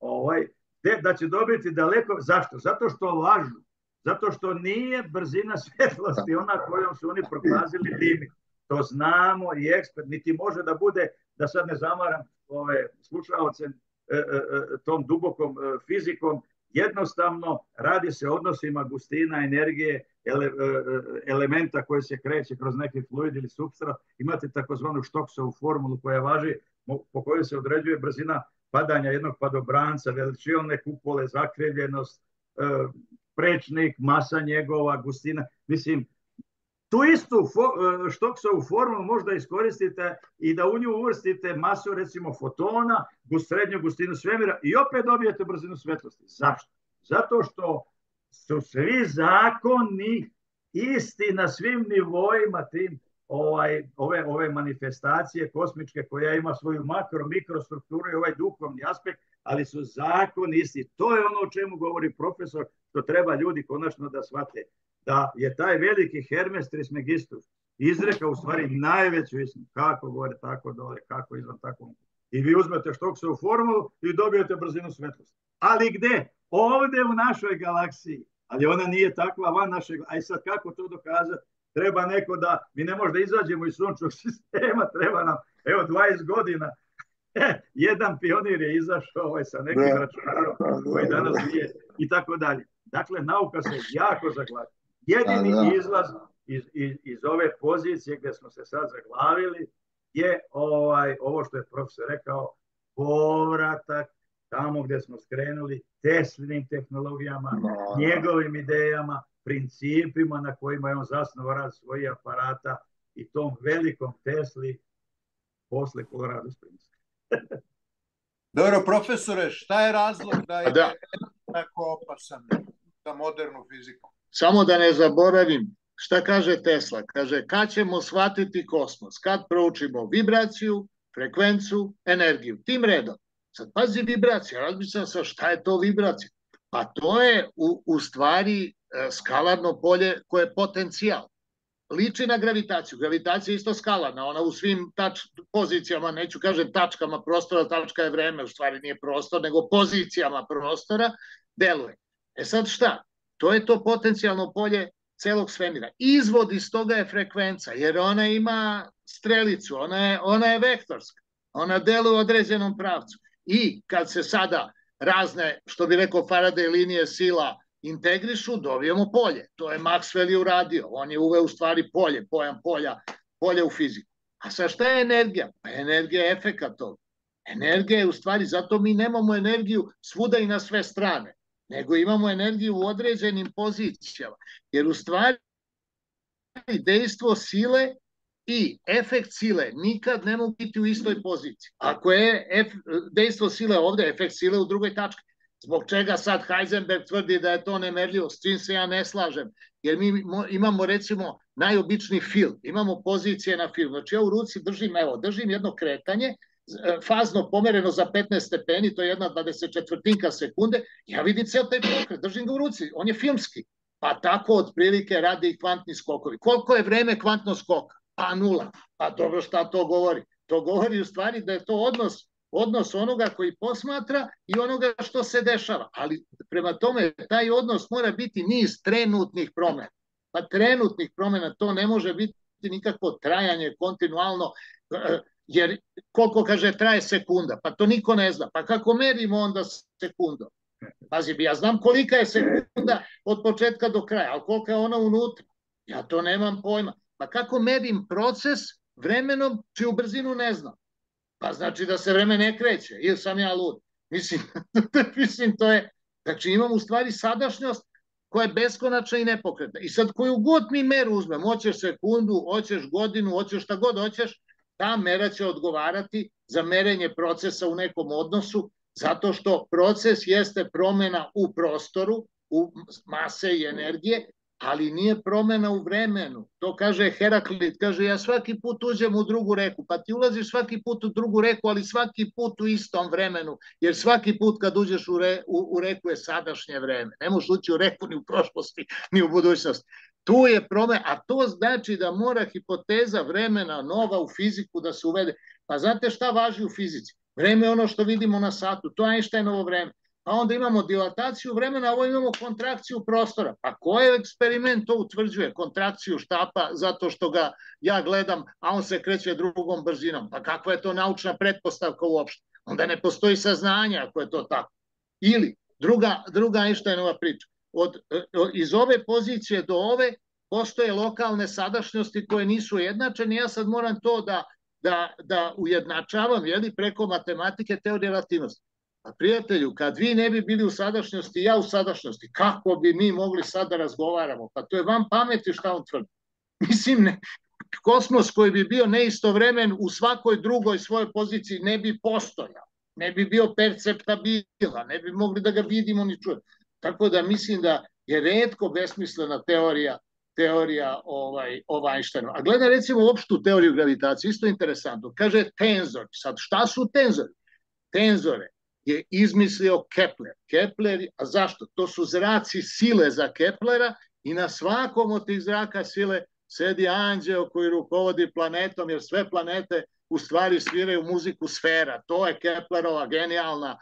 Da će dobiti daleko, zašto? Zato što lažu, zato što nije brzina svetlosti ona kojom su oni prokazali limit. To znamo i ekspert, niti može da bude, da sad ne zamaram slušaoce tom dubokom fizikom, jednostavno radi se o odnosima gustina, energije, elementa koji se kreće kroz neki fluid ili supstrat. Imate takozvanu Štoksovu formulu koja važi, po kojoj se određuje brzina padanja jednog padobranca, veličine kupole, zakrivljenost, prečnik, masa njegova, gustina. Mislim, tu istu Štoksovu formulu možda iskoristite i da u nju uvrstite masu, recimo, fotona, srednju gustinu svemira i opet dobijete brzinu svetlosti. Zašto? Zato što su svi zakoni isti na svim nivoima tim ove manifestacije kosmičke koja ima svoju mikrostrukturu i ovaj duhovni aspekt, ali su zakoni isti. To je ono o čemu govori profesor, što treba ljudi konačno da shvate. Da je taj veliki Hermes Trismegistus izrekao u stvari najveću istinu. Kako gore, tako dole, kako izvan, tako. I vi uzmete Štoksovu formulu i dobijete brzinu svetlosti. Ali gde? Ovde u našoj galaksiji. Ali ona nije takva van našeg. Aj sad kako to dokazati? Treba neko da, mi ne možda izađemo iz sunčnog sistema, treba nam, evo 20 godina, jedan pionir je izašao sa nekim računarom koji danas nije i tako dalje. Dakle, nauka se jako zaglavlja. Jedini izlaz iz ove pozicije gdje smo se sad zaglavili je ovo što je profesor rekao, povratak tamo gdje smo skrenuli, Teslinim tehnologijama, njegovim idejama, principima na kojima je on zasnovao rad svojih aparata i tom velikom Tesli posle Colorado Springs. Dobro, profesore, šta je razlog da je tako opasan za modernu fiziku? Samo da ne zaboravim, šta kaže Tesla? Kaže, kad ćemo shvatiti kosmos? Kad proučimo vibraciju, frekvencu, energiju. Tim redom. Sad pazi vibracija, razmišljam sa šta je to vibracija? Pa to je u stvari skalarno polje koje je potencijal. Liči na gravitaciju. Gravitacija je isto skalarna, ona u svim pozicijama, neću kažem tačkama prostora, tačka je vreme, u stvari nije prostor, nego pozicijama prostora deluje. E sad šta? To je to potencijalno polje celog svemira. Izvod iz toga je frekvenca, jer ona ima strelicu, ona je vektorska, ona deluje u određenom pravcu. I kad se sada razne, što bi rekao Faraday, linije sila integrišu, dobijemo polje. To je Maxwell i uradio. On je uveo u stvari polje, pojam polje u fiziku. A sa šta je energija? Pa energija je efekat toga. Energija je u stvari, zato mi nemamo energiju svuda i na sve strane, nego imamo energiju u određenim pozicijama. Jer u stvari dejstvo sile i efekt sile nikad ne mogu biti u istoj poziciji. Ako je dejstvo sile ovde, efekt sile u drugoj tački. Zbog čega sad Heisenberg tvrdi da je to nemerljivo, s čim se ja ne slažem. Jer mi imamo recimo najobičniji film, imamo pozicije na film. Znači ja u ruci držim jedno kretanje, fazno pomereno za 15 stepeni, to je 1/24 sekunde, ja vidim ceo taj pokret, držim ga u ruci, on je filmski. Pa tako otprilike rade i kvantni skokovi. Koliko je vreme kvantnog skoka? Pa 0. Pa dobro, šta to govori? To govori u stvari da je to odnos onoga koji posmatra i onoga što se dešava. Ali prema tome taj odnos mora biti niz trenutnih promena. Pa trenutnih promena to ne može biti nikakvo trajanje kontinualno, jer koliko kaže traje sekunda, pa to niko ne zna. Pa kako merimo onda sekundom? Pazi, ja znam kolika je sekunda od početka do kraja, ali kolika je ona unutra? Ja to nemam pojma. Pa kako merim proces vremenom čiju brzinu ne znam? Pa znači da se vreme ne kreće, ili sam ja lud. Mislim, to je... Znači imam u stvari sadašnjost koja je beskonačna i nepokretna. I sad koju god mi meru uzmem, hoćeš sekundu, hoćeš godinu, hoćeš šta god hoćeš, ta mera će odgovarati za merenje procesa u nekom odnosu, zato što proces jeste promena u prostoru, u mase i energije, ali nije promena u vremenu. To kaže Heraklit, kaže ja svaki put uđem u drugu reku, pa ti ulaziš svaki put u drugu reku, ali svaki put u istom vremenu, jer svaki put kad uđeš u reku je sadašnje vreme. Ne možeš ući u reku ni u prošlosti, ni u budućnosti. Tu je promena, a to znači da mora hipoteza vremena nova u fiziku da se uvede. Pa znate šta važi u fizici? Vreme je ono što vidimo na satu, to je Einsteinovo vreme. Pa onda imamo dilataciju vremena, a ovo imamo kontrakciju prostora. Pa koji eksperiment to utvrđuje? Kontrakciju štapa zato što ga ja gledam, a on se kreće drugom brzinom. Pa kakva je to naučna pretpostavka uopšte? Onda ne postoji saznanje ako je to tako. Ili druga Einsteinova priča. Iz ove pozicije do ove postoje lokalne sadašnjosti koje nisu ujednačene. Ja sad moram to da ujednačavam preko matematike teorije relativnosti. A prijatelju, kad vi ne bi bili u sadašnjosti, ja u sadašnjosti, kako bi mi mogli sad da razgovaramo? Pa to je vam pameti šta on tvrdi. Mislim, kosmos koji bi bio neistovremen u svakoj drugoj svojoj poziciji ne bi postojao, ne bi bio perceptabilan, ne bi mogli da ga vidimo ni čujemo. Tako da mislim da je retko besmislena teorija Einsteina. A gleda recimo opštu teoriju gravitacije, isto interesantno. Kaže tenzori. Sad šta su tenzori? Tenzore je izmislio Kepler, a zašto? To su zraci sile za Keplera i na svakom od tih zraka sile sedi anđeo koji rukovodi planetom, jer sve planete u stvari sviraju muziku sfera. To je Keplerova genijalna,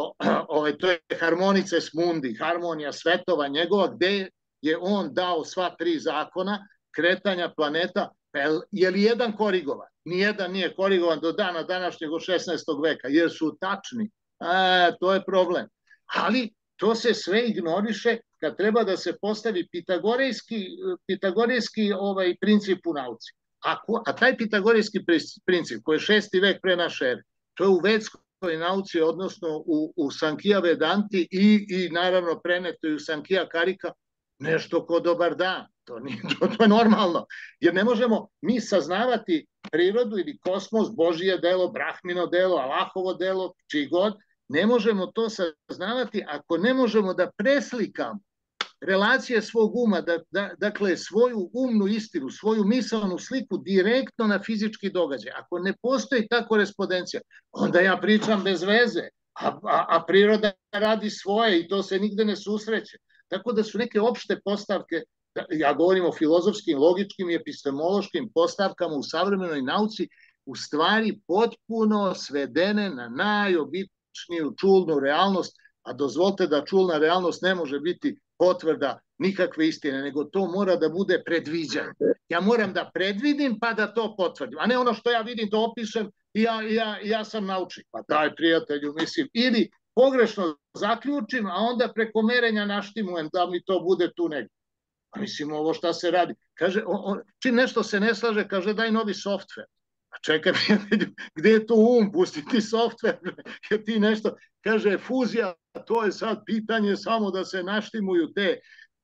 to je harmonices mundi, harmonija svetova njegova, gde je on dao sva 3 zakona kretanja planeta. Je li jedan korigovan? Nijedan nije korigovan do dana današnjeg od 16. veka, jer su tačni. To je problem. Ali to se sve ignoriše kad treba da se postavi pitagorejski princip u nauci. A taj pitagorejski princip, koji je 6. vek pre naše ere, to je u vedskoj nauci, odnosno u Sankija Vedanti i naravno preneto i u Sankija Karika, nešto ko dobar dan. To je normalno. Jer ne možemo mi saznavati prirodu ili kosmos, Božije delo, Brahmino delo, Allahovo delo, čiji god, ne možemo to saznavati ako ne možemo da preslikamo relacije svog uma, dakle svoju umnu istinu, svoju misaonu sliku direktno na fizički događaj. Ako ne postoji ta korespondencija, onda ja pričam bez veze, a priroda radi svoje i to se nigde ne susreće. Tako da su neke opšte postavke, ja govorim o filozofskim, logičkim i epistemološkim postavkama u savremenoj nauci, u stvari potpuno svedene na najobičniju čulnu realnost, a dozvolite da čulna realnost ne može biti potvrda nikakve istine, nego to mora da bude predviđanje. Ja moram da predvidim pa da to potvrdim, a ne ono što ja vidim to opišem i ja sam naučnik. Pa daj prijatelju, mislim, ili pogrešno zaključim, a onda preko merenja naštimujem da mi to bude tu negdje. Pa mislim, ovo šta se radi? Kaže, čim nešto se ne slaže, kaže daj novi softver. A čekaj, gde je to pusti ti softver, jer ti nešto, kaže, fuzija, to je sad pitanje samo da se naštimuju te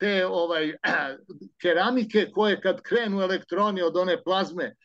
keramike koje kad krenu elektroni od one plazme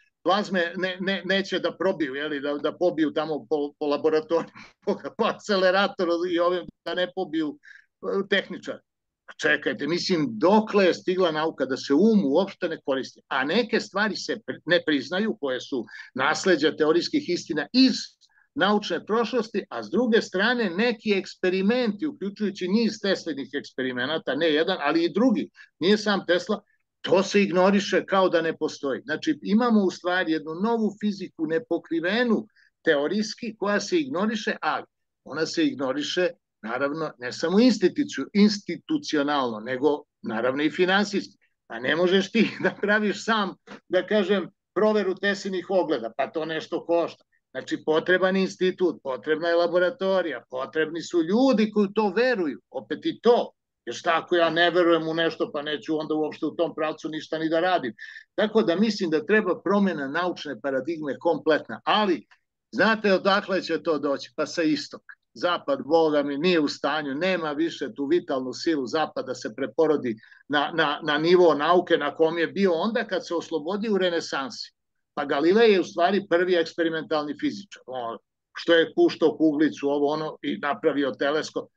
neće da probiju, da pobiju tamo po laboratoriju, po akceleratoru i ovim da ne pobiju tehničar. Čekajte, mislim, dokle je stigla nauka da se uopšte ne koristi, a neke stvari se ne priznaju, koje su nasleđa teorijskih istina iz naučne prošlosti, a s druge strane neki eksperimenti, uključujući niz Teslinih eksperimenata, ne jedan, ali i drugi, nije sam Tesla, to se ignoriše kao da ne postoji. Znači, imamo u stvari jednu novu fiziku nepokrivenu teorijski, koja se ignoriše, ali ona se ignoriše naravno ne samo institucionalno, nego naravno i finansijski. Pa ne možeš ti da praviš sam, da kažem, proveru Teslinih ogleda, pa to nešto košta. Znači, potreban je institut, potrebna je laboratorija, potrebni su ljudi koji to veruju, opet i to. Jer šta ako ja ne verujem u nešto, pa neću onda uopšte u tom pravcu ništa ni da radim. Tako da mislim da treba promjena naučne paradigme kompletna, ali znate odakle će to doći? Pa sa istoka. Zapad, Boga mi, nije u stanju, nema više tu vitalnu silu Zapada se preporodi na nivo nauke na kom je bio onda kad se oslobodi u renesansi. Pa Galilej je u stvari prvi eksperimentalni fizičar. Što je puštao kuglicu, ovo ono, i napravio teleskop.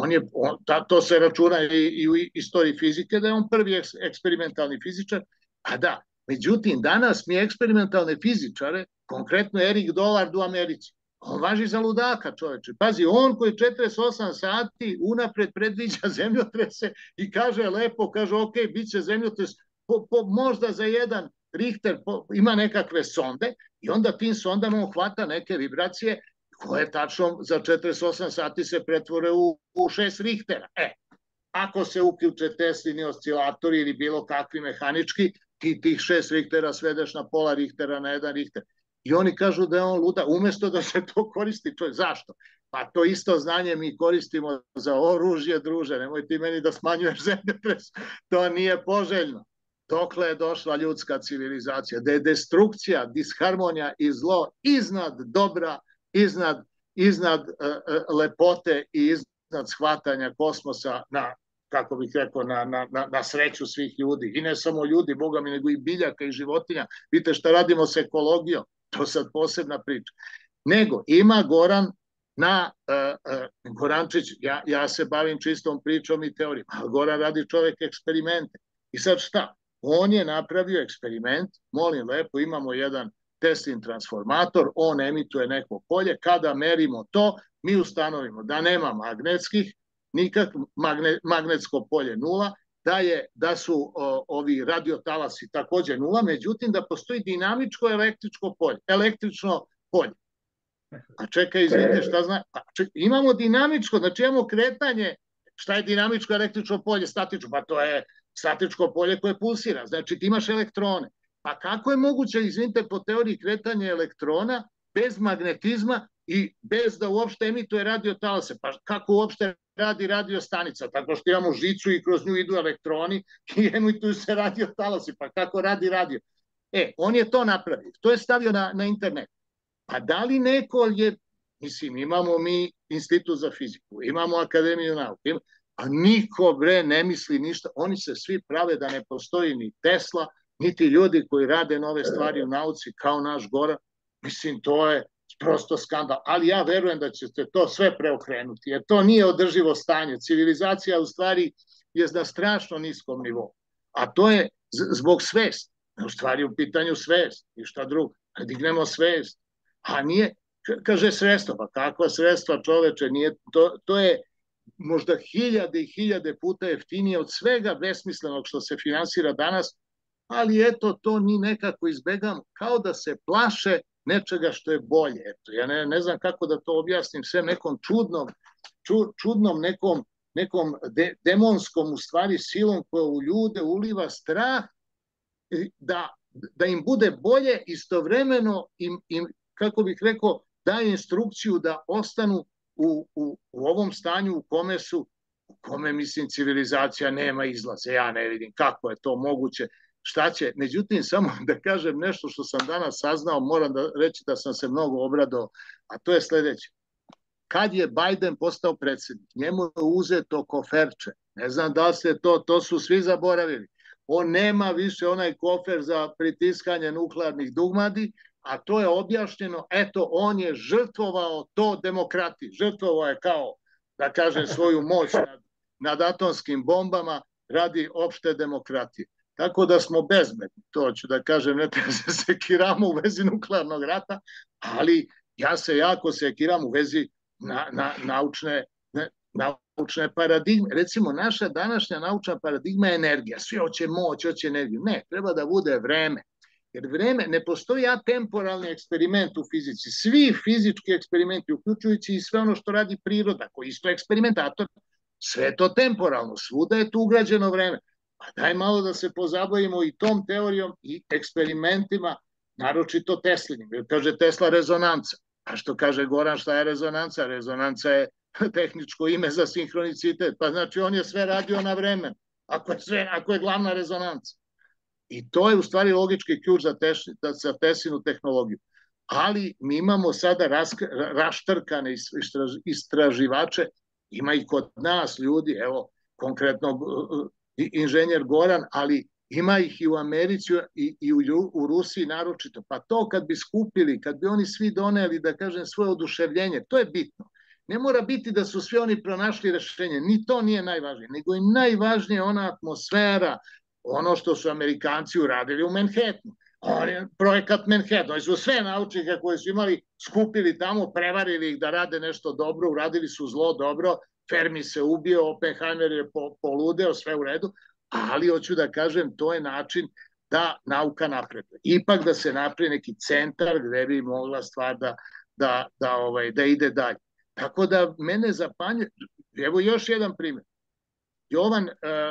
To se računa i u istoriji fizike da je on prvi eksperimentalni fizičar. A da, međutim, danas mi eksperimentalne fizičare, konkretno Erik Dollard u Americi, on važi za ludaka, čoveče. Pazi, on koji 48 sati unapred predviđa zemljotrese i kaže lepo, kaže ok, bit će zemljotres možda za 1 Richter, ima nekakve sonde i onda tim sondama on hvata neke vibracije koje tačno za 48 sati se pretvore u 6 Richtera. Ako se uključe Teslini oscilatori ili bilo kakvi mehanički, ti tih 6 Richtera svedeš na pola Richtera, na 1 Richter. I oni kažu da je on luda, umesto da se to koristi. Zašto? Pa to isto znanje mi koristimo za oružje, druže. Nemoj ti meni da smanjuješ zemljotres. To nije poželjno. Dokle je došla ljudska civilizacija? Da je destrukcija, disharmonija i zlo iznad dobra, iznad lepote i iznad shvatanja kosmosa kako bih rekao, na sreću svih ljudi. I ne samo ljudi, Boga mi, nego i biljaka i životinja. Vidite šta radimo s ekologijom. To sad posebna priča. Nego, ima Goran Gorančić, ja se bavim čistom pričom i teorijom, a Goran radi čovek eksperimente. I sad šta? On je napravio eksperiment, molim lepo, imamo jedan Teslin transformator, on emituje neko polje, kada merimo to, mi ustanovimo da nema magnetsko polje nula, da su ovi radiotalasi takođe nula, međutim da postoji dinamičko električno polje. A čekaj, izvinite, šta znači? Imamo dinamičko, znači imamo kretanje, šta je dinamičko električno polje, statično? Pa to je statičko polje koje pulsira, znači ti imaš elektrone. Pa kako je moguće, izvinite, po teoriji kretanja elektrona bez magnetizma i bez da uopšte emituje radiotalase? Pa kako uopšte radi radio stanica, tako što imamo žicu i kroz nju idu elektroni i emituju se radio talosi, pa kako radi radio? On je to napravio, to je stavio na internet. A da li neko je, mislim, imamo mi Institut za fiziku, imamo Akademiju nauke, a niko bre ne misli ništa, oni se svi prave da ne postoji ni Tesla, niti ljudi koji rade nove stvari u nauci kao naš Goran. Mislim, to je prosto skandal, ali ja verujem da ćete to sve preokrenuti, jer to nije održivo stanje. Civilizacija u stvari je na strašno niskom nivou, a to je zbog svesti. U stvari u pitanju svest i šta drugo, da dignemo svest, a nije, kaže sredstva, pa kakva sredstva čoveče, nije, to je možda hiljade i hiljade puta jeftinije od svega besmislenog što se finansira danas, ali eto, to ni nekako izbegam, kao da se plaše nečega što je bolje. Eto, ja ne znam kako da to objasnim, sve nekom čudnom nekom demonskom u stvari silom koja u ljude uliva strah da im bude bolje, istovremeno im, kako bih rekao, daje instrukciju da ostanu u ovom stanju u kome, mislim, civilizacija nema izlaze. Ja ne vidim kako je to moguće, šta će. Međutim, samo da kažem nešto što sam danas saznao, moram da reći da sam se mnogo obradao, a to je sledeće. Kad je Biden postao predsjednik, njemu je uzeto koferče. Ne znam da li se to su svi zaboravili. On nema više onaj kofer za pritiskanje nuklearnih dugmadi, a to je objašnjeno, eto, on je žrtvovao to demokratiji. Žrtvovao je kao, da kažem, svoju moć nad atomskim bombama radi opšte demokratije. Tako da smo bezbedni, to ću da kažem, ne treba se sekiramo u vezi nuklearnog rata, ali ja se jako sekiram u vezi naučne paradigme. Recimo, naša današnja naučna paradigma je energija. Svi hoće moć, hoće energiju. Ne, treba da bude vreme. Jer vreme, ne postoji atemporalni eksperiment u fizici. Svi fizički eksperimenti, uključujući i sve ono što radi priroda, koji isto eksperimentator, sve je to temporalno. Svuda je tu ugrađeno vreme. Pa daj malo da se pozabavimo i tom teorijom i eksperimentima, naročito Teslinim. Jer kaže Tesla rezonanca. A što kaže Goran, šta je rezonanca? Rezonanca je tehničko ime za sinhronicitet. Pa znači on je sve radio na vremen. Ako je glavna rezonanca. I to je u stvari logički ključ za Teslinu tehnologiju. Ali mi imamo sada raštrkane istraživače, ima i kod nas ljudi, evo konkretno inženjer Goran, ali ima ih i u Americi i u Rusiji naročito. Pa to kad bi skupili, kad bi oni svi doneli, da kažem, svoje oduševljenje, to je bitno. Ne mora biti da su svi oni pronašli rešenje, ni to nije najvažnije, nego je najvažnije ona atmosfera, ono što su Amerikanci uradili u Manhattanu. Projekat Manhattan, oni su sve naučnike koje su imali skupili tamo, prevarili ih da rade nešto dobro, uradili su zlo dobro, Fermi se ubio, Oppenheimer je poludeo, sve u redu, ali hoću da kažem, to je način da nauka napreduje. Ipak da se napravi neki centar gde bi mogla stvar da ide dalje. Tako da mene zapanjuje, evo još jedan primjer. Jovan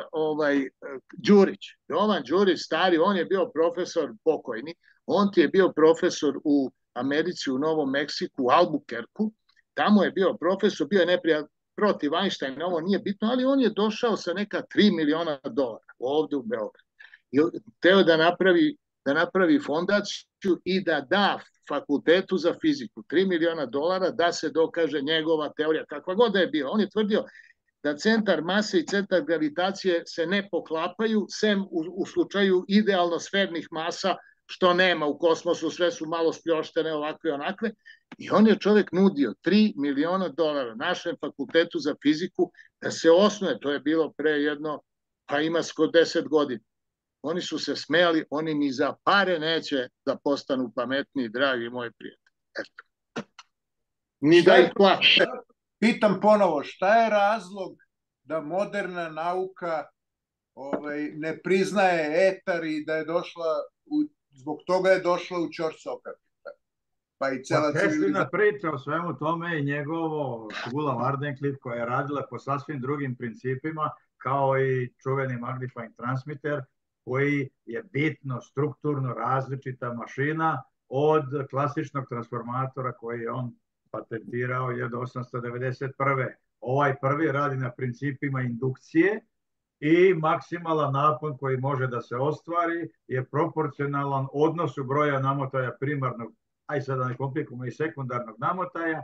Đurić, stari, on je bio profesor pokojni, on ti je bio profesor u Americi, u Novom Meksiku, u Albuquerku, tamo je bio profesor, bio je neprijatelj protiv Einsteina, ovo nije bitno, ali on je došao sa neka $3 miliona ovde u Beogradu. I teo da napravi fondaciju i da fakultetu za fiziku $3 miliona da se dokaže njegova teorija, kakva god da je bila. On je tvrdio da centar mase i centar gravitacije se ne poklapaju, sem u slučaju idealno sfernih masa, što nema u kosmosu, sve su malo spljoštene ovakve i onakve. I on je čovjek nudio $3 miliona našem fakultetu za fiziku da se osnuje, to je bilo pre jedno, pa ima skoro 10 godina. Oni su se smejali, oni ni za pare neće da postanu pametniji, dragi moji prijatelji. Eto. Ni da ih plaće. Pitam ponovo, šta je razlog da moderna nauka ne priznaje etar i da je došla, zbog toga je došla u ćorsokak? Pa i cela Teslina priča o svemu tome i njegovo škola Wardenclyffe koja je radila po sasvim drugim principima, kao i čuveni magnifying transmitter, koji je bitno strukturno različita mašina od klasičnog transformatora koji je on patentirao 1891. Ovaj prvi radi na principima indukcije i maksimalan napon koji može da se ostvari je proporcionalan odnosu broja namotaja primarnog, aj sada ne komplikujemo, i sekundarnog namotaja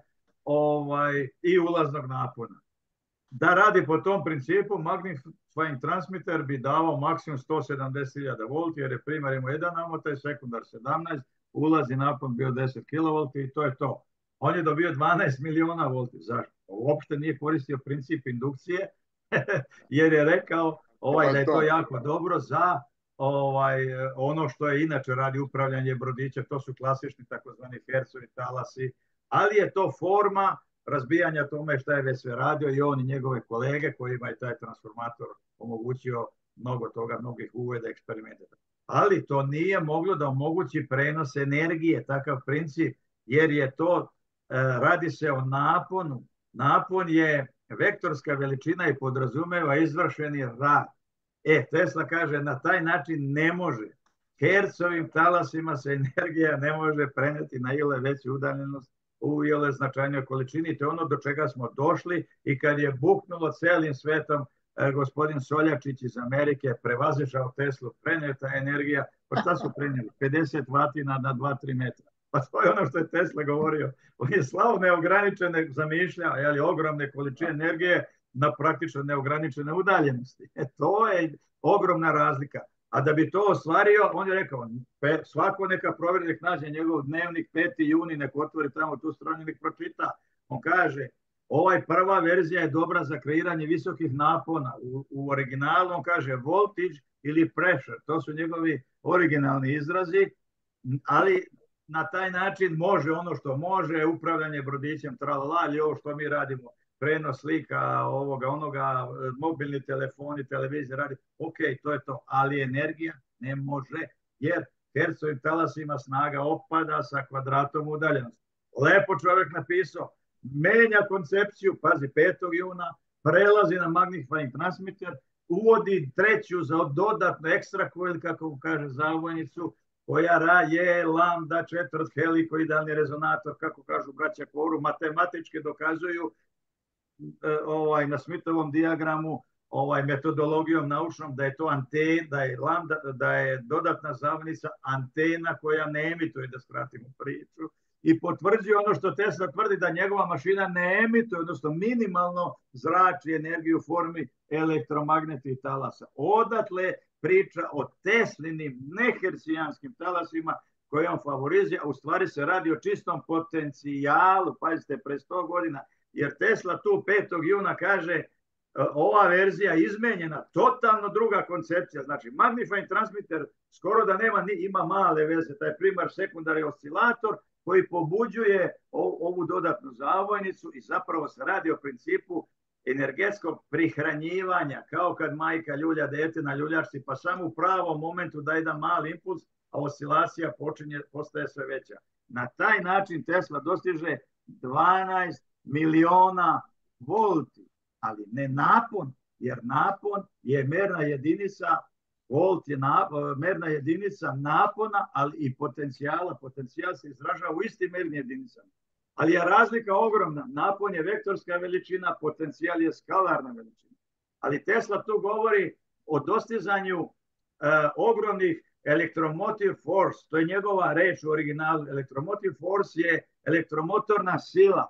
i ulaznog napona. Da radi po tom principu, magnifying transmitter bi davao maksimum 170.000 volti, jer je primar imao jedan namotaj, sekundar 17, ulazi napon bio 10 kV i to je to. On je dobio 12 miliona volti. Zašto? Uopšte nije koristio princip indukcije, jer je rekao da je to jako dobro za ono što je inače radi upravljanje brodića, to su klasični takozvani Hercovi talasi, ali je to forma razbijanja tome šta je već sve radio i on i njegove kolege kojima je taj transformator omogućio mnogo toga, mnogih uveda, eksperimenta. Ali to nije moglo da omogući prenos energije, takav princip, jer je to, radi se o naponu. Napon je vektorska veličina i podrazumeva izvršeni rad. Tesla kaže na taj način ne može. Hercovim talasima se energija ne može preneti na ile veću udaljenost u ile značajnoj količini. To je ono do čega smo došli i kad je buknulo celim svetom, gospodin Soljačić iz Amerike prevazišao Teslu, preneta energija, pa šta su preneli? 50 vatina na 2-3 metra. Pa to je ono što je Tesla govorio. On je slao neograničene zamišlja, ogromne količine energije na praktično neograničene udaljenosti. To je ogromna razlika. A da bi to ostvario, on je rekao, svako neka proveri, nek nađe njegov dnevnik 5. juni, nek otvori tamo tu stranu, nek pročita. On kaže, prva verzija je dobra za kreiranje visokih napona. U originalu on kaže voltage ili pressure, to su njegovi originalni izrazi, ali na taj način može ono što može, upravljanje brodićem, tralala, ali ovo što mi radimo, prenos slika, onoga, mobilni telefoni, televizije radi, ok, to je to, ali energija ne može, jer Hercovim talasima snaga opada sa kvadratom udaljenosti. Lepo čovjek napisao, menja koncepciju, pazi, 5. juna, prelazi na magnifying transmitter, uvodi treću za dodatno ekstra coil, kako kaže zavojnicu, koja je lambda četvrt helikoidalni rezonator, kako kažu braća Koru, matematički dokazuju na Smithovom dijagramu, metodologijom naučnom, da je to antena, da je dodatna zavojnica antena koja ne emituje, da skratimo priču, i potvrđuje ono što Tesla tvrdi, da njegova mašina ne emituje, odnosno minimalno zrači energiju u formi elektromagnetnih talasa. Odatle priča o Teslinim nehercijanskim talasima koje on favorizira, u stvari se radi o čistom potencijalu, pazite, pre 100 godina, jer Tesla tu 5. juna kaže, ova verzija izmenjena, totalno druga koncepcija, znači magnifying transmitter skoro da nema, ima male veze, taj primar sekundar je oscilator koji pobuđuje ovu dodatnu zavojnicu i zapravo se radi o principu energetskog prihranjivanja, kao kad majka ljulja dete na ljuljačci, pa samo u pravom momentu da jedan mali impuls, a oscilacija postaje sve veća. Na taj način Tesla dostiže 12 miliona volti, ali ne napon, jer napon je merna jedinica, volt je merna jedinica napona, ali i potencijala. Potencijal se izražava u istim mernim jedinicama. Ali je razlika ogromna. Napon je vektorska veličina, potencijal je skalarna veličina. Ali Tesla tu govori o dostizanju ogromnih electromotive force. To je njegova reč u originalu. Electromotive force je elektromotorna sila.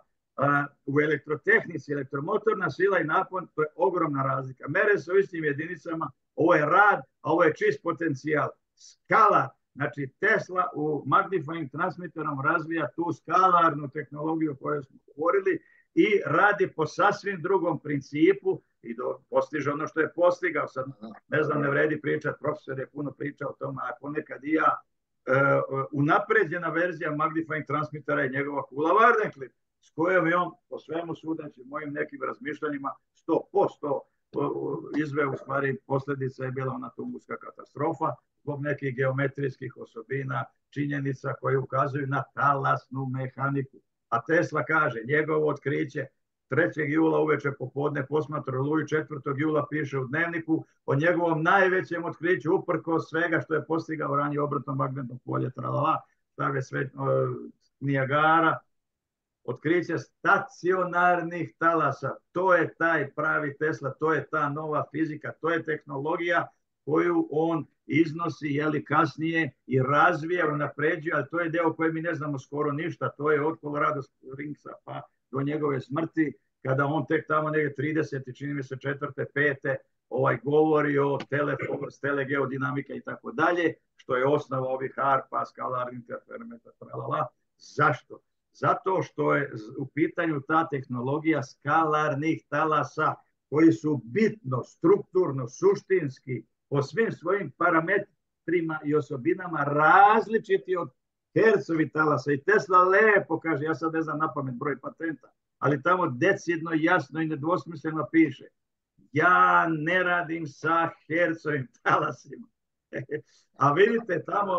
U elektrotehnici elektromotorna sila i napon, to je ogromna razlika. Mere se u istim jedinicama. Ovo je rad, a ovo je čist potencijal. Skala. Znači Tesla u magnifying transmitterom razvija tu skalarnu tehnologiju koju smo govorili i radi po sasvim drugom principu i postiže ono što je postigao. Sad, ne znam, ne vredi pričati, profesor je puno pričao o tome, a ponekad i ja. Unapređena verzija magnifying transmittera je njegova kula Wardenclyffe, s kojom je on, po svemu sudeći, mojim nekim razmišljanjima, 100% izveo, u stvari posljedica je bila ona Tunguska katastrofa, zbog nekih geometrijskih osobina, činjenica koje ukazuju na talasnu mehaniku. A Tesla kaže, njegovo otkriće 3. jula uveče popodne posmatra Oluju, 4. jula piše u dnevniku o njegovom najvećem otkriću, uprko svega što je postigao ranije obratno magnetno polje, tralala, stave sve Nijagara, otkriće stacionarnih talasa. To je taj pravi Tesla, to je ta nova fizika, to je tehnologija koju on iznosi kasnije i razvija, unapređuje, ali to je deo koji mi ne znamo skoro ništa. To je od Colorado Springsa pa do njegove smrti, kada on tek tamo negdje 30. čini mi se 4. 5. govori o telegeodinamike i tako dalje, što je osnova ovih harpa, skalarnih interferometa, tralala. Zašto? Zato što je u pitanju ta tehnologija skalarnih talasa koji su bitno, strukturno, suštinski, po svim svojim parametrima i osobinama različiti od Hercovi talasa. I Tesla lepo kaže, ja sad ne znam napamet broj patenta, ali tamo decidno, jasno i nedvosmisleno piše: ja ne radim sa Hercovim talasima. A vidite, tamo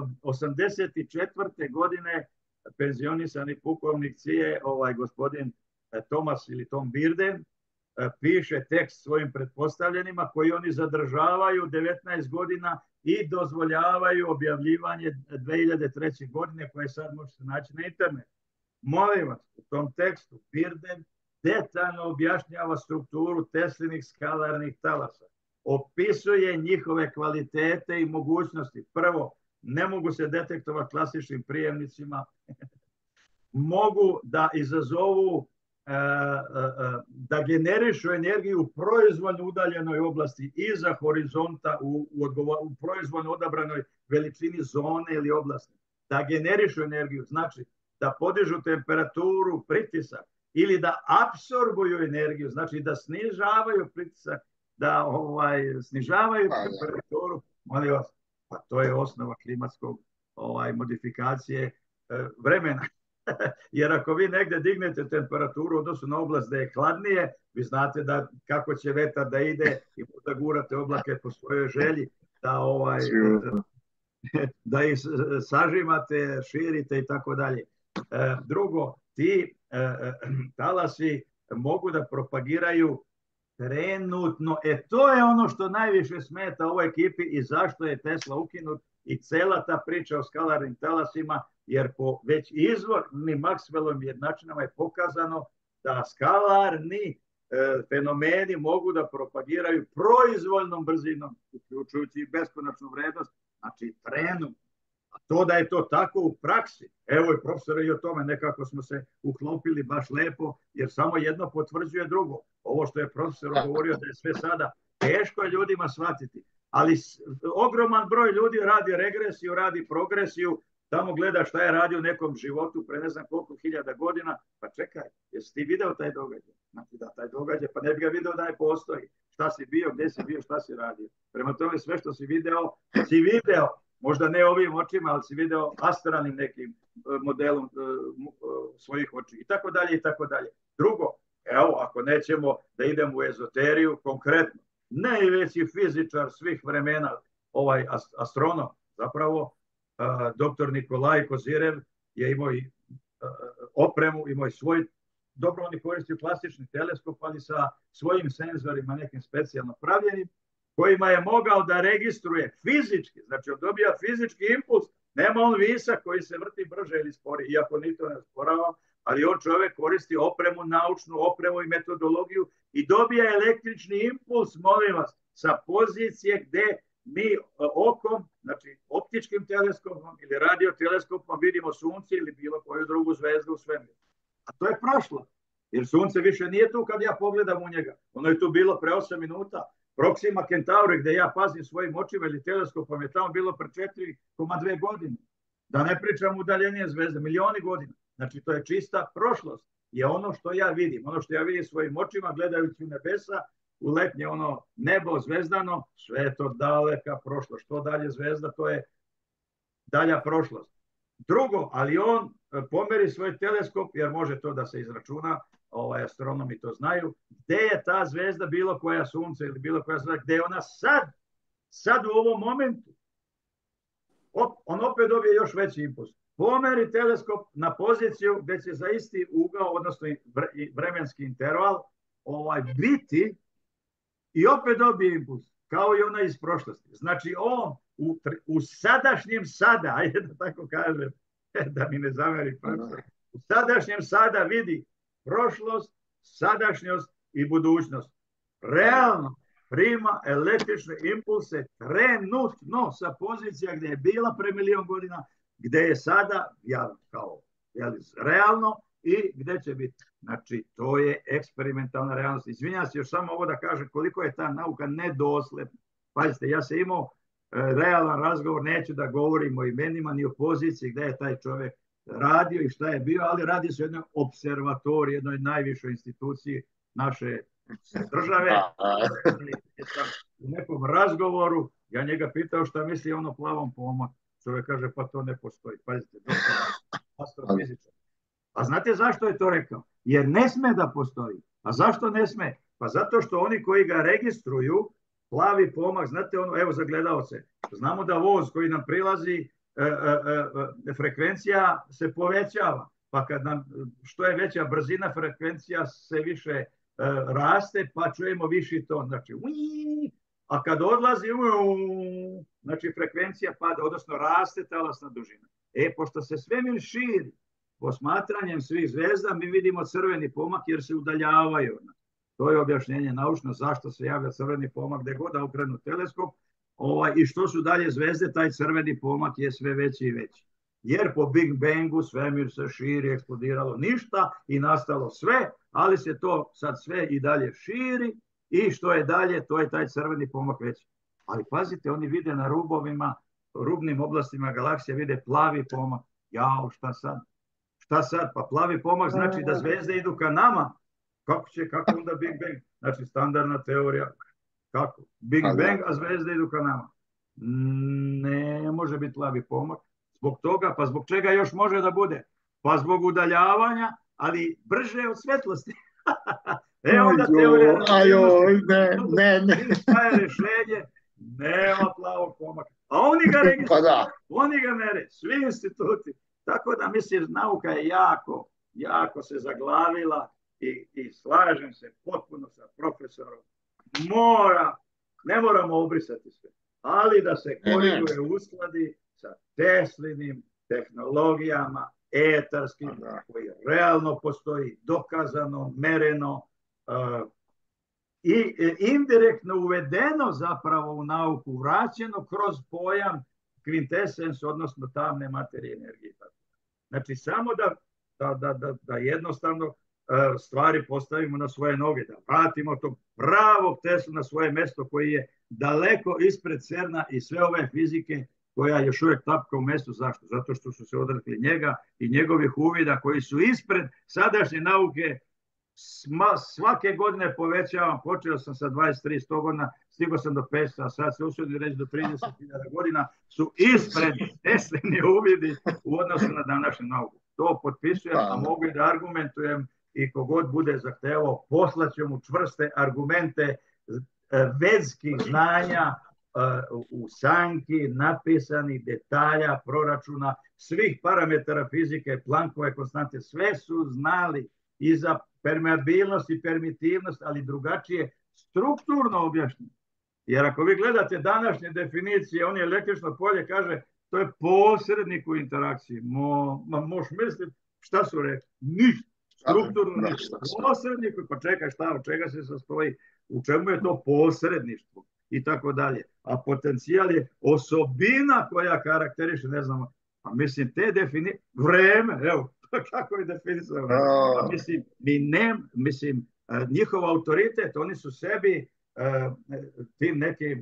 84. godine penzionisani pukovnik CIA, gospodin Thomas ili Tom Birden, piše tekst svojim pretpostavljenima koji oni zadržavaju 19 godina i dozvoljavaju objavljivanje 2003. godine, koje sad možete naći na internetu. Molim vas, u tom tekstu Birden detaljno objašnjava strukturu Teslinih skalarnih talasa. Opisuje njihove kvalitete i mogućnosti. Prvo, ne mogu se detektovati klasičnim prijemnicima. Mogu da izazovu, da generišu energiju u proizvoljno udaljenoj oblasti iza horizonta u proizvoljno odabranoj veličini zone ili oblasti. Da generišu energiju, znači da podižu temperaturu, pritisak, ili da apsorbuju energiju, znači da snižavaju pritisak, da snižavaju temperaturu. Molim vas, pa to je osnova klimatskog modifikacije vremena. Jer ako vi negdje dignete temperaturu u odnosu na oblast da je hladnije, vi znate kako će vetar da ide i da gurate oblake po svojoj želji, da ih sažimate, širite i tako dalje. Drugo, ti talasi mogu da propagiraju trenutno. To je ono što najviše smeta ovoj ekipi i zašto je Tesla ukinut i cela ta priča o skalarnim talasima, jer po već izvornim Maxwellovim jednačinama je pokazano da skalarni fenomeni mogu da propagiraju proizvoljnom brzinom, uključujući i beskonačnu vrednost, znači trenutno. A to da je to tako u praksi, evo i profesore i o tome nekako smo se uklopili baš lepo, jer samo jedno potvrđuje drugo. Ovo što je profesor govorio da je sve sada teško je ljudima shvatiti, ali ogroman broj ljudi radi regresiju, radi progresiju, tamo gleda šta je radio u nekom životu pre ne znam koliko hiljada godina, pa čekaj, jesi ti video taj događaj? Znači da taj događaj, pa ne bi ga video da ne postoji. Šta si bio, gdje si bio, šta si radio? Prema tome sve što si video, možda ne ovim očima, ali si video astralnim nekim modelom svojih oči i tako dalje i tako dalje. Drugo, evo, ako nećemo da idemo u ezoteriju, konkretno, najveći fizičar svih vremena, astronom, zapravo, dr. Nikolaj Kozirev je imao i opremu, imao i svoj, dobro on je koristio klasični teleskop, ali sa svojim senzorima nekim specijalno pravljenim, kojima je mogao da registruje fizički, znači on dobija fizički impuls, nema on visak koji se vrti brže ili spori, iako ni to ne sporavam, ali on čovjek koristi opremu, naučnu opremu i metodologiju i dobija električni impuls, molim vas, sa pozicije gde mi okom, znači optičkim teleskopom ili radioteleskopom vidimo sunce ili bilo koju drugu zvezdu u svemiru. A to je prošlo, jer sunce više nije tu kad ja pogledam u njega. Ono je tu bilo pre 8 minuta. Proxima Centauri, gde ja pazim svojim očima ili teleskopom, je tamo bilo pre 4,2 godine. Da ne pričam udaljenije zvezde, milioni godina. Znači, to je čista prošlost. Je ono što ja vidim. Ono što ja vidim svojim očima, gledajući u nebesa, u letnje ono nebo zvezdano, sve je to daleka prošlost. Što dalje zvezda, to je dalja prošlost. Drugo, ali on pomeri svoj teleskop, jer može to da se izračuna, astronomi to znaju, gde je ta zvezda, bilo koja sunce ili bilo koja zvezda, gde je ona sad u ovom momentu. On opet dobije još veći impuls. Pomeri teleskop na poziciju gde će za isti ugao, odnosno vremenski interval, biti i opet dobije impuls, kao i ona iz prošlosti. Znači on u sadašnjem sada, ajde da tako kažem, da mi ne zameri profesor, U sadašnjem sada vidi prošlost, sadašnjost i budućnost. Realno prima električne impulse trenutno sa pozicija gdje je bila pre milion godina, gdje je sada kao realno i gdje će biti. Znači, to je eksperimentalna realnost. Izvinjam se još samo ovo da kažem koliko je ta nauka nedosledna. Pazite, ja sam imao realan razgovor, neću da govorim o imenima ni o poziciji gdje je taj čovjek radio i šta je bio, ali radi se o jednoj observatoriji, jednoj najvišoj instituciji naše države. U nekom razgovoru ja njega pitao šta misli ono plavom pomaku. Čovjek kaže, pa to ne postoji. Pazite, astrofizičar. A znate zašto je to rekao? Jer ne sme da postoji. A zašto ne sme? Pa zato što oni koji ga registruju, plavi pomak, znate ono, evo za gledalce, znamo da voz koji nam prilazi, frekvencija se povećava. Pa kad nam, što je veća brzina, frekvencija se više raste, pa čujemo viši ton. Znači, a kad odlazi, znači frekvencija pada, odnosno raste talasna dužina. Pošto se svemir širi, posmatranjem svih zvezda mi vidimo crveni pomak jer se udaljavaju. To je objašnjenje naučno zašto se javlja crveni pomak gdje god da okrenu teleskop i što su dalje zvezde, taj crveni pomak je sve veći i veći. Jer po Big Bangu svemir se širi, eksplodiralo ništa i nastalo sve, ali se to sad sve i dalje širi i što je dalje, to je taj crveni pomak veći. Ali pazite, oni vide na rubnim oblastima galaksije, vide plavi pomak. Jao, šta sad? Šta sad? Pa plavi pomak znači da zvezde idu ka nama. Kako onda Big Bang? Znači standardna teorija. Kako? Big Bang, a zvezde idu ka nama. Ne može biti plavi pomak. Zbog toga, pa zbog čega još može da bude? Pa zbog udaljavanja, ali brže od svetlosti. Onda teorija... Šta je rešenje? Nema plavog pomaka. A oni ga registruju. Oni ga mere. Svi instituti. Tako da mislim, nauka je jako se zaglavila i slažem se potpuno sa profesorom. Ne moramo obrisati sve, ali da se koriguje, uskladi sa Teslinim tehnologijama, etarskim, koji realno postoji, dokazano, mereno i indirektno uvedeno zapravo u nauku, vraćeno kroz pojam kvintesens, odnosno tamne materije energije. Znači, samo da jednostavno stvari postavimo na svoje noge, da vratimo tog pravog Teslu na svoje mesto koji je daleko ispred CERN-a i sve ove fizike koja još uvijek tapka u mestu. Zašto? Zato što su se odrekli njega i njegovih uvida koji su ispred sadašnje nauke. Svake godine povećavam, počeo sam sa 23-100 godina, stigao sam do 500, a sad se usudim reći do 30.000 godina su ispred Teslini uvidi u odnosu na današnju nauku. To potpisujem, a mogu i da argumentujem i kogod bude zahtevao, poslaću mu čvrste argumente vedskih znanja u sanki, napisanih detalja, proračuna, svih parametara fizike, Planckove konstante, sve su znali i za permeabilnost i permitivnost, ali drugačije strukturno objašnjeno. Jer ako vi gledate današnje definicije, on je električno polje, kaže, to je posrednik u interakciji. Možeš misliti šta su rekli? Ništa. Strukturno ništa. Posrednik, pa čekaj šta, od čega se sastoji, u čemu je to posredništvo i tako dalje. A potencijal je osobina koja karakteriše, ne znamo, a mislim te definicije, vreme, evo, kako je definisano. Mislim, njihov autoritet, oni su sebi tim nekim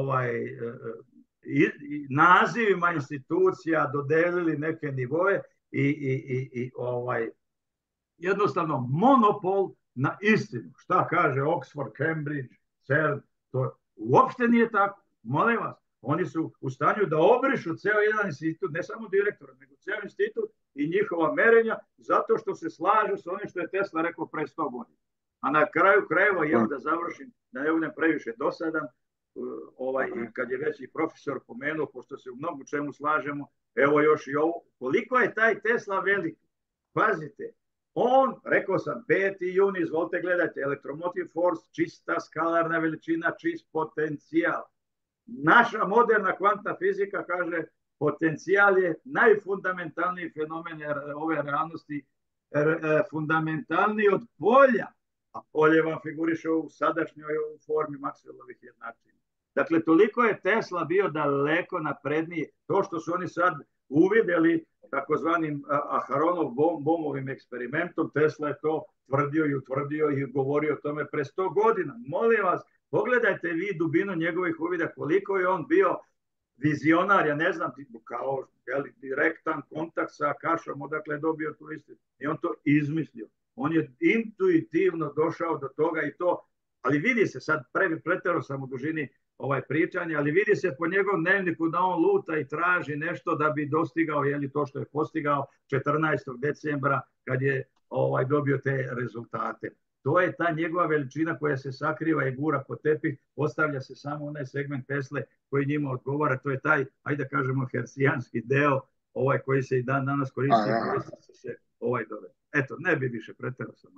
nazivima institucija dodelili neke nivoje i jednostavno monopol na istinu. Šta kaže Oxford, Cambridge, CERN, to uopšte nije tako. Molim vas, oni su u stanju da obrišu ceo jedan institut, ne samo direktora, nego ceo institut i njihova merenja, zato što se slažu sa onim što je Tesla rekao pre 100 godina. A na kraju krajeva, evo da završim, da ne budem previše dosadan, kad je već i profesor pomenuo, pošto se u mnogo čemu slažemo, evo još i ovo, koliko je taj Tesla veliki. Pazite, on, rekao sam, 5. juni, izvolite gledajte, electromotive force, čista skalarna veličina, čist potencijal. Naša moderna kvantna fizika kaže potencijal je najfundamentalniji fenomen ove realnosti, fundamentalniji od polja, a polje vam figuriše u sadašnjoj formi Maxwellovih jednačina. Dakle, toliko je Tesla bio daleko napredniji. To što su oni sad uvidjeli takozvanim Aharonov-Bohmovim eksperimentom, Tesla je to tvrdio i utvrdio i govorio o tome pre 100 godina. Molim vas, pogledajte vi dubinu njegovih uvida, koliko je on bio vizionar, ja ne znam, kao direktan kontakt sa Kašom, odakle je dobio tu istinu. I on to izmislio. On je intuitivno došao do toga i to, ali vidi se, sad pretjerao sam u dužini pričanja, ali vidi se po njegovom dnevniku da on luta i traži nešto da bi dostigao to što je postigao 14. decembra kad je dobio te rezultate. To je ta njegova veličina koja se sakriva i gura po tepih, ostavlja se samo onaj segment Tesle koji njima odgovara, to je taj, ajde da kažemo, hercijanski deo koji se i danas koristi i se dove. Eto, ne bi više pretjerao sam.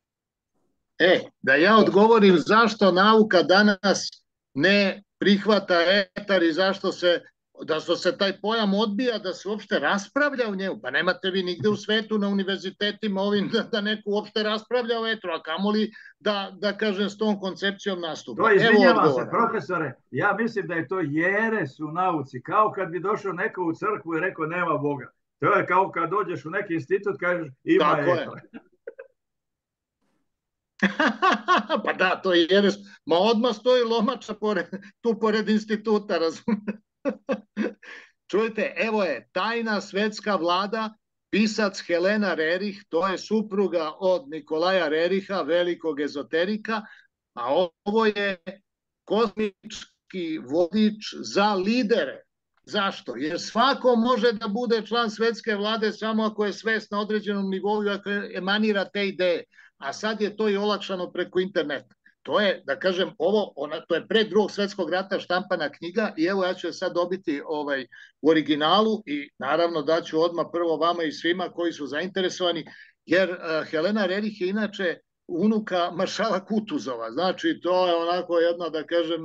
Da ja odgovorim zašto nauka danas ne prihvata etar i zašto se taj pojam odbija da se uopšte raspravlja u njemu. Pa nemate vi nigde u svetu na univerzitetima ovim da neko uopšte raspravlja o etru, a kamoli da kažem s tom koncepcijom nastupa. To izvinjavam se, profesore, ja mislim da je to jeres u nauci, kao kad bi došao neko u crkvu i rekao nema Boga. To je kao kad dođeš u neki institut, kažeš ima etar. Pa da, to je jeres. Ma odmah stoji lomača tu pored instituta, razumete? Čujte, evo je tajna svetska vlada, pisac Helena Rerih, to je supruga od Nikolaja Reriha, velikog ezoterika, a ovo je kozmički vodič za lidere. Zašto? Jer svako može da bude član svetske vlade samo ako je svest na određenom nivou i ako emanira te ideje. A sad je to i olakšano preko interneta. To je, da kažem, to je pre Drugog svetskog rata štampana knjiga i evo ja ću je sad dobiti u originalu i naravno daću odmah prvo vama i svima koji su zainteresovani, jer Helena Rerih je inače unuka maršala Kutuzova. Znači, to je onako jedna, da kažem,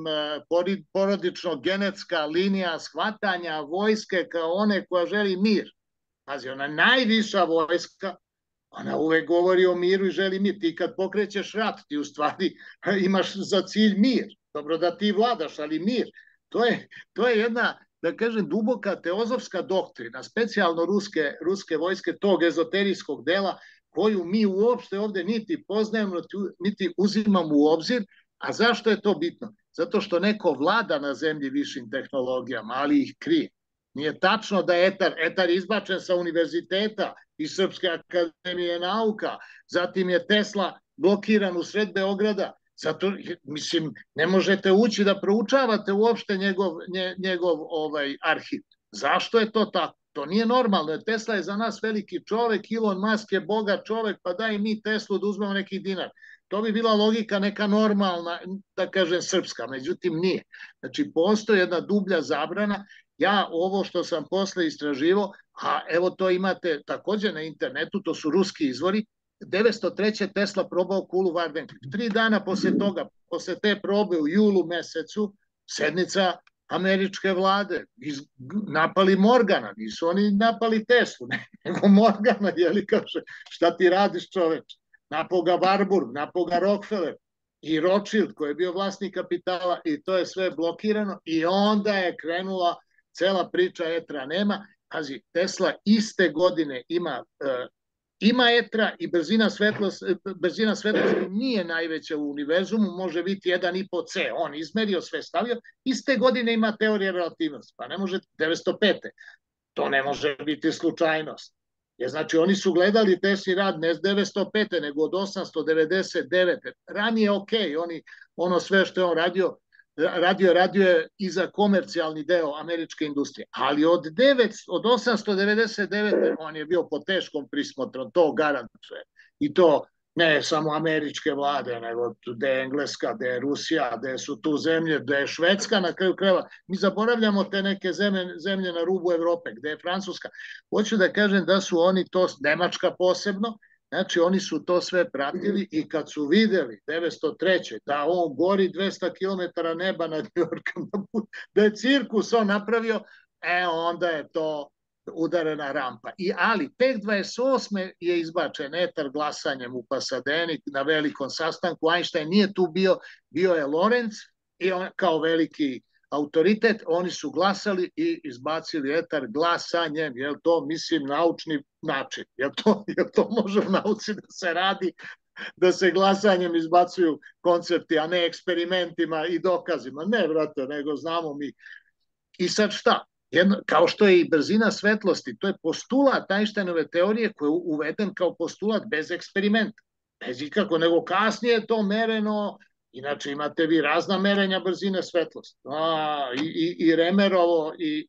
porodično-genetska linija shvatanja vojske kao one koja želi mir. Pazi, ona najviša vojska, ona uvek govori o miru i želi mir. Ti kad pokrećeš rat, ti u stvari imaš za cilj mir. Dobro da ti vladaš, ali mir. To je jedna, da kažem, duboka teozofska doktrina, specijalno ruske vojske, tog ezoterijskog dela, koju mi uopšte ovde niti poznajemo, niti uzimamo u obzir. A zašto je to bitno? Zato što neko vlada na zemlji višim tehnologijama, ali ih krije. Nije tačno da je etar izbačen sa univerziteta i Srpske akademije nauka, zatim je Tesla blokiran u sred Beograda, zato, mislim, ne možete ući da proučavate uopšte njegov arhiv. Zašto je to tako? To nije normalno, Tesla je za nas veliki čovek, Elon Musk je bogat čovek, pa daj mi Teslu da uzmemo neki dinar. To bi bila logika neka normalna, da kažem, srpska, međutim nije. Znači, postoji jedna dublja zabrana. Ja ovo što sam posle istraživo, a evo to imate takođe na internetu, to su ruski izvori, 903. Tesla probao kulu Vardenklip. 3 dana posle toga, posle te probe u julu mesecu, sednica američke vlade, napali Morgana, nisu oni napali Teslu, nego Morgana, jeli, kaže, šta ti radiš čoveče? Napao ga Warburg, napao ga Rockefeller i Rothschild koji je bio vlasnik kapitala i to je sve blokirano i onda je krenula cela priča etra nema. Pazi, Tesla iste godine ima etra i brzina svetlosti nije najveća u univerzumu, može biti 1,5 C, on izmerio sve, stavio, iste godine ima teorija relativnosti, pa ne može 905. To ne može biti slučajnost. Jer znači oni su gledali Tesli rad ne s 905. nego od 899. Ranije ono sve što je on radio je i za komercijalni deo američke industrije. Ali od 899. on je bio pod teškom prismotrom, to garantuje. I to ne samo američke vlade, nego gde je Engleska, gde je Rusija, gde su tu zemlje, gde je Švedska na kraju krajeva. Mi zaboravljamo te neke zemlje na rubu Evrope, gde je Francuska. Hoću da kažem da su oni to, Nemačka posebno, znači oni su to sve pratili i kad su videli 903. da on gori 200 km neba nad Njujorkom, da je cirkus on napravio, onda je to udarena rampa. Ali tek 28. je izbačen etar glasanjem u Pasadeni na velikom sastanku. Einstein nije tu bio je Lorenz i on kao veliki autoritet, oni su glasali i izbacili etar glasanjem. Je to, mislim, naučni način? Je to može u nauci da se radi, da se glasanjem izbacuju koncepti, a ne eksperimentima i dokazima? Ne, brate, nego znamo mi. I sad šta? Kao što je i brzina svetlosti, to je postulat Einsteinove teorije koji je uveden kao postulat bez eksperimenta. Bez ikako, nego kasnije je to mereno. Inače imate vi razna merenja brzine svetlosti. I Remerovo,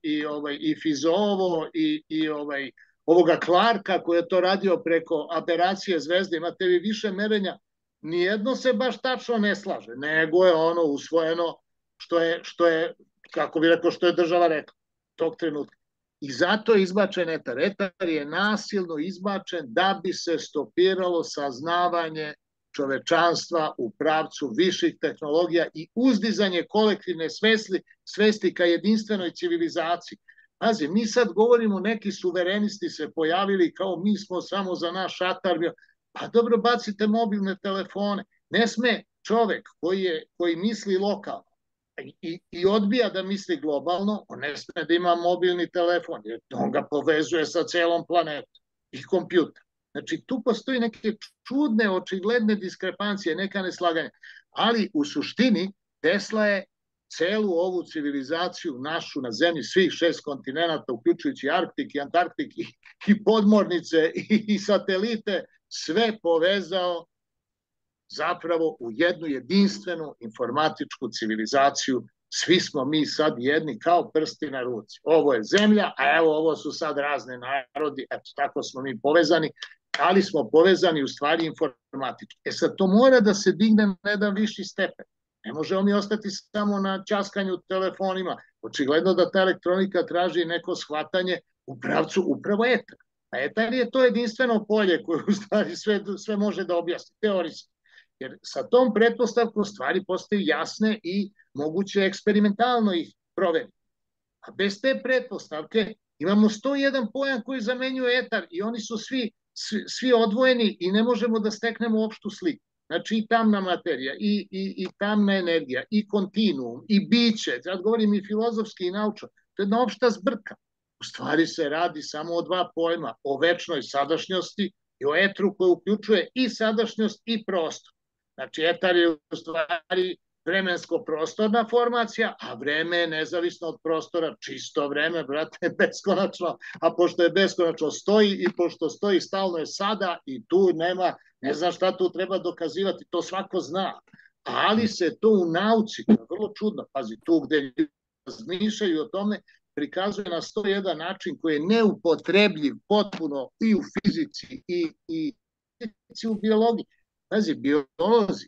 i Fizeovo, i ovoga Clarka koji je to radio preko aberacije zvezde. Imate vi više merenja. Nijedno se baš tačno ne slaže, nego je ono usvojeno što je, kako bi rekao, što je država rekla tog trenutka. I zato je izbačen etar. Etar je nasilno izbačen da bi se stopiralo saznavanje čovečanstva u pravcu viših tehnologija i uzdizanje kolektivne svesti ka jedinstvenoj civilizaciji. Pazi, mi sad govorimo, neki suverenisti se pojavili kao mi smo samo za naš atar. Pa dobro, bacite mobilne telefone. Ne sme čovek koji misli lokalno i odbija da misli globalno, on ne sme da ima mobilni telefon, jer on ga povezuje sa celom planetom i kompjuter. Znači, tu postoji neke čudne, očigledne diskrepancije, neka neslaganja. Ali u suštini Tesla je celu ovu civilizaciju našu na zemlji, svih 6 kontinenta, uključujući Arktik i Antarktik i podmornice i satelite, sve povezao zapravo u jednu jedinstvenu informatičku civilizaciju. Svi smo mi sad jedni kao prsti na ruci. Ovo je zemlja, a evo ovo su sad razne narodi, eto tako smo mi povezani, ali smo povezani u stvari informatički. Sad to mora da se digne na jedan viši stepen. Ne možemo mi ostati samo na ćaskanju telefonima. Očigledno da ta elektronika traži neko shvatanje u pravcu upravo etar. A etar je to jedinstveno polje koje u stvari sve može da objasni, teorijski. Jer sa tom pretpostavkom stvari postaju jasne i moguće eksperimentalno ih proveriti. A bez te pretpostavke imamo 101 pojam koji zamenjuje etar i oni su svi odvojeni i ne možemo da steknemo opštu sliku. Znači i tamna materija, i tamna energija, i kontinuum, i biće, sad govorim i filozofski i naučno, to je jedna opšta zbrka. U stvari se radi samo o 2 pojma, o večnoj sadašnjosti i o etru koji uključuje i sadašnjost i prostor. Znači, etar je u stvari vremensko-prostorna formacija, a vreme je nezavisno od prostora, čisto vreme, brate, beskonačno, a pošto je beskonačno stoji i pošto stoji stalno je sada i tu nema, ne znam šta tu treba dokazivati, to svako zna, ali se to u nauci, vrlo čudno, pazi, tu gde ljudi razmišljaju o tome, prikazuje na 101 način koji je neupotrebljiv potpuno i u fizici i u biologiji. Pazi, biolozi,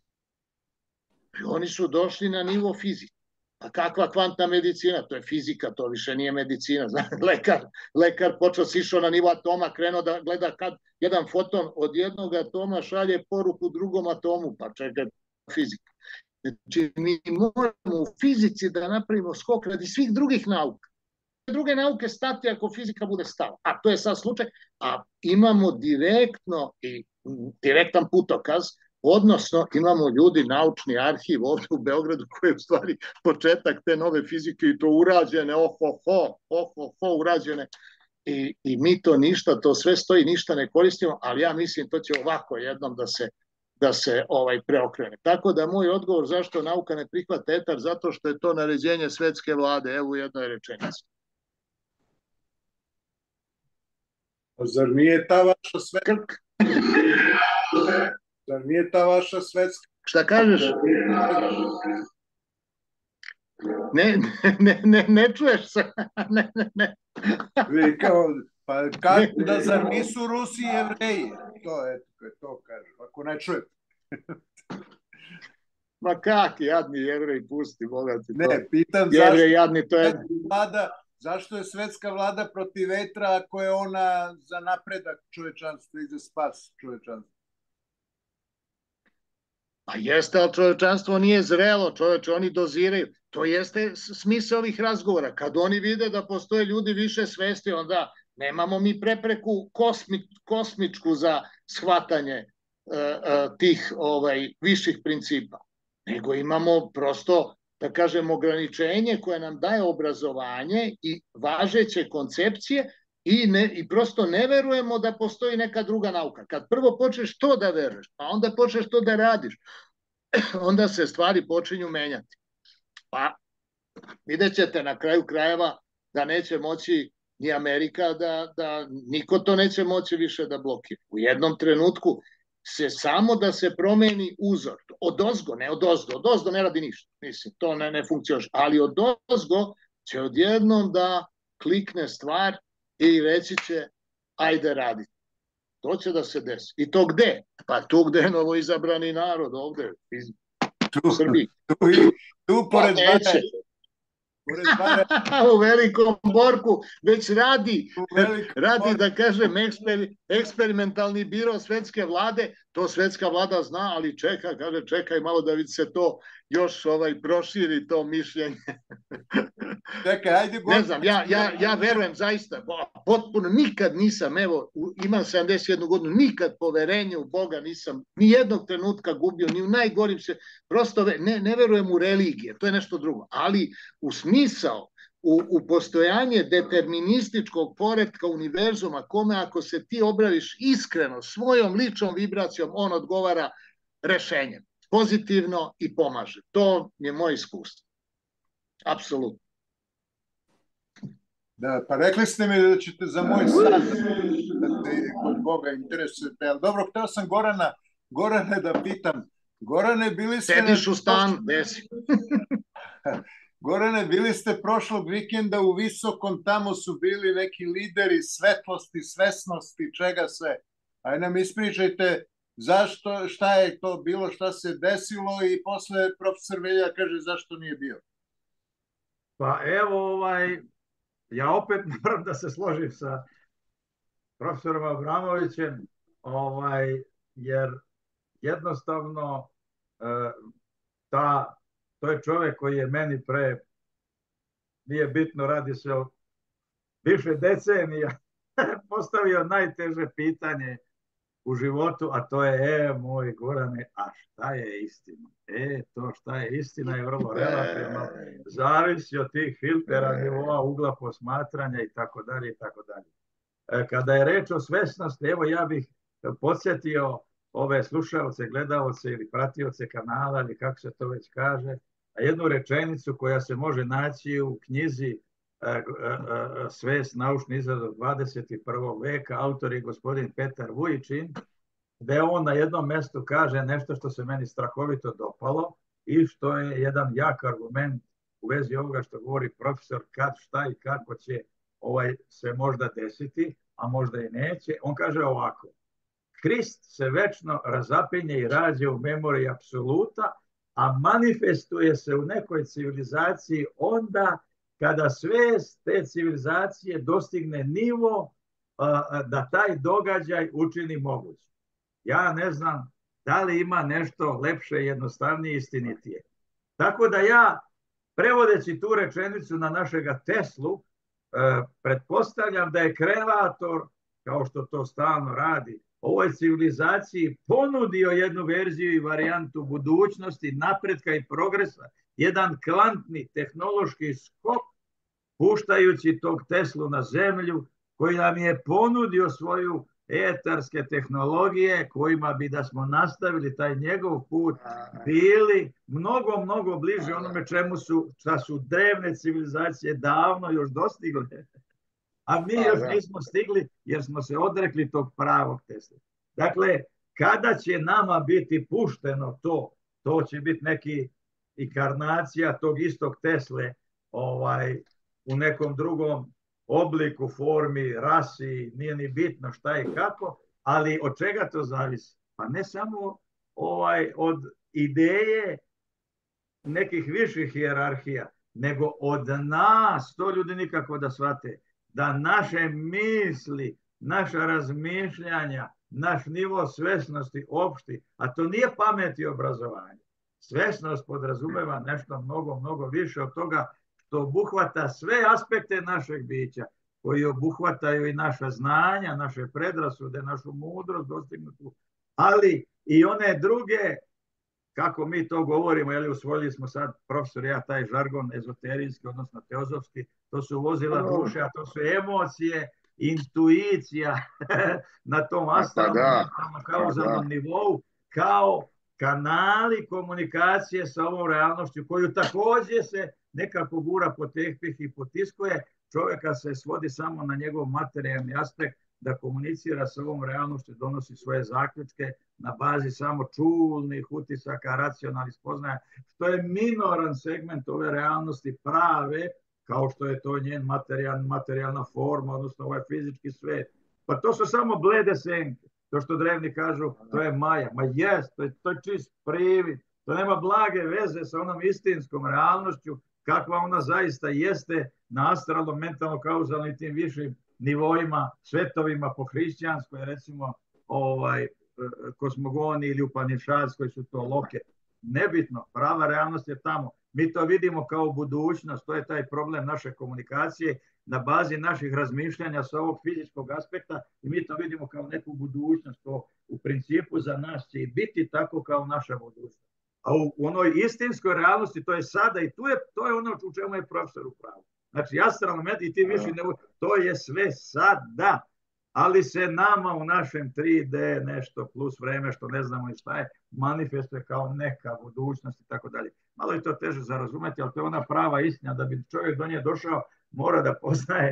oni su došli na nivo fizike. A kakva kvantna medicina? To je fizika, to više nije medicina. Lekar počeo se išao na nivo atoma, krenuo da gleda kad jedan foton od jednog atoma šalje poruku drugom atomu, pa čekaj, fizika. Znači, mi moramo u fizici da napravimo skok radi svih drugih nauka. Druge nauke stati ako fizika bude stala. A to je sad slučaj. A imamo direktan putokaz, odnosno imamo ljudi, naučni arhiv ovdje u Beogradu koji je u stvari početak te nove fizike i to urađene, urađene i mi to ništa, to sve stoji, ništa ne koristimo, ali ja mislim to će ovako jednom da se preokrene. Tako da moj odgovor zašto nauka ne prihvata etar, zato što je to naređenje svetske vlade, evo u jednoj rečenici. Zar nije ta vaša svetska? Zar nije ta vaša svetska? Šta kažeš? Ne čuješ se. Ne. Pa kako da zar nisu Rusi Jevreji? To kažem, ako ne čujete. Ma kak, jadni Jevreji, pusti, Boga ti to. Ne, pitam zašto je svetska vlada protiv etra ako je ona za napredak čovečanstva i za spas čovečanstva? Pa jeste, ali čovečanstvo nije zrelo, čoveče, oni doziraju. To jeste smisao ovih razgovora. Kad oni vide da postoje ljudi više svesti, onda nemamo mi prepreku kosmičku za shvatanje tih viših principa. Nego imamo prosto, da kažem, ograničenje koje nam daje obrazovanje i važeće koncepcije i prosto ne verujemo da postoji neka druga nauka. Kad prvo počneš to da veruješ, pa onda počneš to da radiš, onda se stvari počinju menjati. Pa vidjet ćete na kraju krajeva da neće moći ni Amerika, da niko to neće moći više da blokira. U jednom trenutku samo da se promeni uzor. Odozgo, ne odozgo. Odozgo ne radi ništa. Mislim, to ne funkcioniše. Ali odozgo će odjednom da klikne stvar i reći će ajde raditi. To će da se desi. I to gde? Pa tu gde je novoizabrani narod ovde u Srbiji. Tu pored Bare. U Velikom Borku već radi, da kažem, eksperimentalni biro svetske vlade, to svetska vlada zna, ali čekaj malo da vidi se to još proširi to mišljenje. Čekaj, ajde. Ne znam, ja verujem zaista, potpuno nikad nisam, evo, imam 71 godinu, nikad poverenje u Boga nisam ni jednog trenutka gubio, ni u najgorim se, prosto ne verujem u religije, to je nešto drugo, ali u smisao, u postojanje determinističkog poretka univerzuma, kome ako se ti obraviš iskreno, svojom ličnom vibracijom, on odgovara rešenjem, pozitivno i pomaže. To je moje iskustvo. Apsolutno. Da, pa rekli ste mi da ćete za moj sad da se kod Boga interesujete, ali dobro, hteo sam Gorane da pitam. Gorane, bili ste... Sediš u stan, desi. Gorane, bili ste prošlog vikenda u Visokom, tamo su bili neki lideri svetlosti, svesnosti, čega sve. Ajde nam ispričajte zašto, šta je to bilo, šta se desilo i posle profesor Velja kaže zašto nije bio. Pa evo, ja opet moram da se složim sa profesorom Abramovićem, jer jednostavno to je čovjek koji je meni nije bitno, radi se o više decenija, postavio najteže pitanje u životu, a to je, moj Gorane, a šta je istina? To šta je istina je vrlo relativno, zavisi od tih filtera, nivoa, ugla posmatranja i tako dalje i tako dalje. Kada je reč o svesnosti, evo ja bih podsjetio ove slušaoce, gledaoce ili pratioce kanala ili kako se to već kaže, jednu rečenicu koja se može naći u knjizi Svest, naučni izrad 21. veka, autor je gospodin Petar Vujičin, gde on na jednom mestu kaže nešto što se meni strahovito dopalo i što je jedan jak argument u vezi ovoga što govori profesor, kad, šta i kako će se možda desiti, a možda i neće. On kaže ovako: Hrist se večno razapinje i rađe u memoriji apsoluta, a manifestuje se u nekoj civilizaciji onda kada svest te civilizacije dostigne nivo da taj događaj učini moguće. Ja ne znam da li ima nešto lepše, jednostavnije i istinitije. Tako da ja, prevodeći tu rečenicu na našega Teslu, pretpostavljam da je kreator, kao što to stalno radi, ovoj civilizaciji ponudio jednu verziju i varijantu budućnosti, napretka i progresa, jedan kvantni tehnološki skok, puštajući tog Teslu na zemlju, koji nam je ponudio svoju etarske tehnologije, kojima bi, da smo nastavili taj njegov put, bili mnogo, mnogo bliže onome šta su drevne civilizacije davno još dostigle. A mi još nismo stigli jer smo se odrekli tog pravog Tesla. Dakle, kada će nama biti pušteno to će biti neki inkarnacija tog istog Tesle u nekom drugom obliku, formi, rasi, nije ni bitno šta i kako, ali od čega to zavisi? Pa ne samo od ideje nekih viših hijerarhija, nego od nas, to ljudi nikako da shvate, da naše misli, naša razmišljanja naš nivo svesnosti opšti, a to nije pamet i obrazovanje. Svesnost podrazumeva nešto mnogo, mnogo više od toga što obuhvata sve aspekte našeg bića, koji obuhvataju i naša znanja, naše predrasude, našu mudrost dostignutu, ali i one druge, kako mi to govorimo, jeli usvojili smo sad, profesor, ja taj žargon ezoterijski, odnosno teozofski, to su vozila duše, a to su emocije, intuicija na tom astralnom kauzalnom nivou, kao kanali komunikacije sa ovom realnošću, koju takođe se nekako gura po tepih i potiskuje. Čovjeka se svodi samo na njegov materijalni aspekt, da komunicira sa ovom realnošću, donosi svoje zaključke na bazi samo čulnih utisaka, racionalnih spoznaja, što je minoran segment ove realnosti prave, kao što je to njen materijalna forma, odnosno ovaj fizički svet. Pa to su samo blede senke. To što drevni kažu, to je maja. Ma jest, to je čist privid. To nema blage veze sa onom istinskom realnošću, kakva ona zaista jeste na astralnom, mentalno, kauzalnom i tim višim nivoima, svetovima po hrišćanskoj, recimo kosmogoni ili upanišadskoj su to loke. Nebitno, prava realnost je tamo. Mi to vidimo kao budućnost, to je taj problem naše komunikacije na bazi naših razmišljanja sa ovog fizičkog aspekta i mi to vidimo kao neku budućnost, to u principu za nas će i biti tako kao naša budućnost. A u onoj istinskoj realnosti to je sada i to je ono u čemu je profesor u pravu. Znači, astralno med i ti viši nebo, to je sve sada, ali se nama u našem 3D nešto plus vreme, što ne znamo i šta je, manifestuje kao neka budućnost i tako dalje. Malo je to teže za razumeti, ali to je ona prava istina, da bi čovjek do nje došao, mora da poznaje,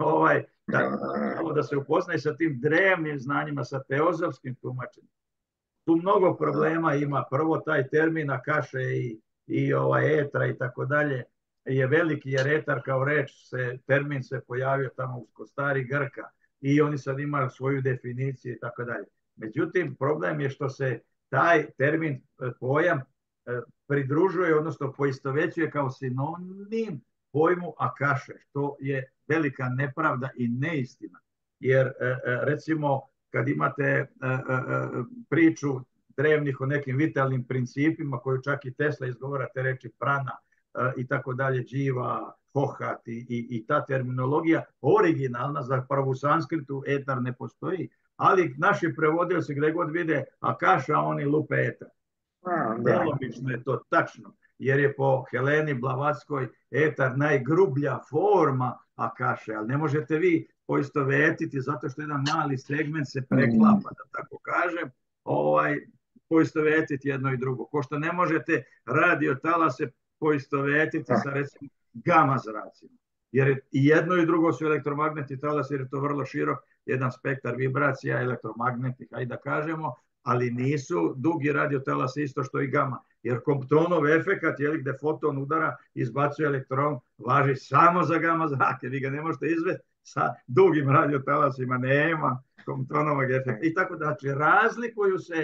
da se upoznaje sa tim drevnim znanjima, sa teozofskim tumačenjem. Tu mnogo problema ima. Prvo, taj termin akaše i etra i tako dalje je veliki, jer etar kao reč, termin se pojavio tamo kod starih Grka i oni sad imaju svoju definiciju i tako dalje. Međutim, problem je što se taj termin, pojam, pridružuje, odnosno poistovećuje kao sinonim pojmu akaše, što je velika nepravda i neistina. Jer, recimo, kad imate priču drevnih o nekim vitalnim principima, koju čak i Tesla izgovara te reči prana i tako dalje, dživa, hohat i ta terminologija originalna, zapravo u sanskritu etar ne postoji, ali naši prevodioci gde god vide akaša, oni lupe etar. Delomično je to tačno, jer je po Heleni Blavatskoj etar najgrublja forma akaše, ali ne možete vi poistovetiti zato što jedan mali segment se preklapa, da tako kažem, poistovetiti jedno i drugo. Ko što ne možete radio talase poistovetiti sa recimo gama zracima. Jer i jedno i drugo su elektromagnetni talasi, jer je to vrlo širok jedan spektar vibracija elektromagnetnih, ajde da kažemo, ali nisu dugi radiotalasi isto što i gama. Jer Comptonov efekat, gde foton udara, izbacuje elektron, važi samo za gama zrake. Vi ga ne možete izvesti sa dugim radiotalasima, nema Comptonovog efekta. I tako da, znači, razlikuju se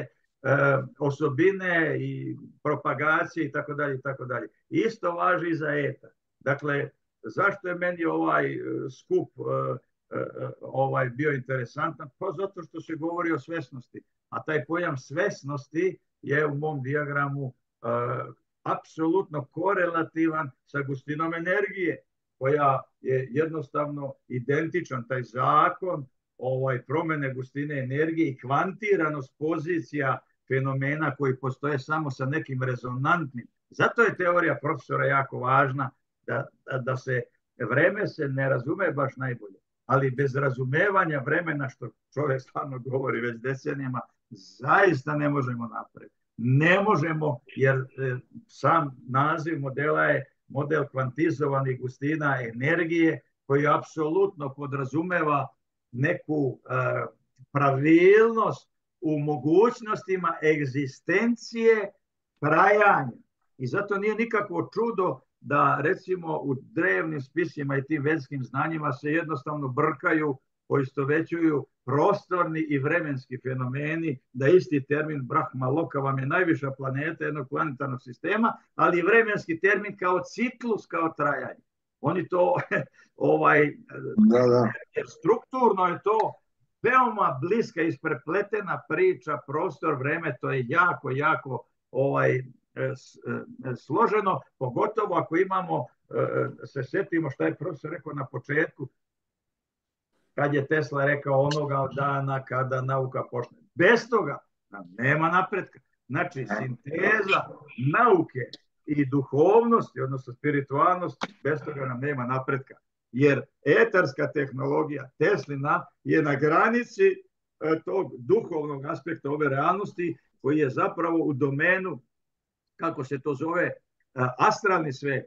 osobine i propagacije i tako dalje i tako dalje. Isto važi i za etar. Dakle, zašto je meni ovaj skup bio interesantan? Pa zato što se govori o svesnosti. A taj pojam svesnosti je u mom dijagramu apsolutno korelativan sa gustinom energije, koja je jednostavno identičan, taj zakon promene gustine energije i kvantiranost pozicija fenomena koji postoje samo sa nekim rezonantnim. Zato je teorija profesora jako važna, da se vreme se ne razume baš najbolje, ali bez razumevanja vremena, što čovjek stvarno govori već decenijama, zaista ne možemo napred. Ne možemo, jer sam naziv modela je model kvantizovanih gustina energije, koji apsolutno podrazumeva neku pravilnost u mogućnostima egzistencije trajanja. I zato nije nikakvo čudo da, recimo, u drevnim spisima i tim vedskim znanjima se jednostavno brkaju, poistovećuju prostorni i vremenski fenomeni, da isti termin Brahma Loka vam je najviša planeta jednog planetarnog sistema, ali i vremenski termin kao ciklus, kao trajanje. Oni to, jer strukturno je to veoma bliska, isprepletena priča, prostor, vreme, to je jako, jako složeno, pogotovo ako imamo, se sjetimo šta je profesor rekao na početku, kad je Tesla rekao onoga dana kada nauka počne. Bez toga nema napretka. Znači, sinteza nauke i duhovnosti, odnosno spiritualnosti, bez toga nam nema napretka. Jer etarska tehnologija Teslina je na granici tog duhovnog aspekta ove realnosti, koji je zapravo u domenu, kako se to zove, astralni svet,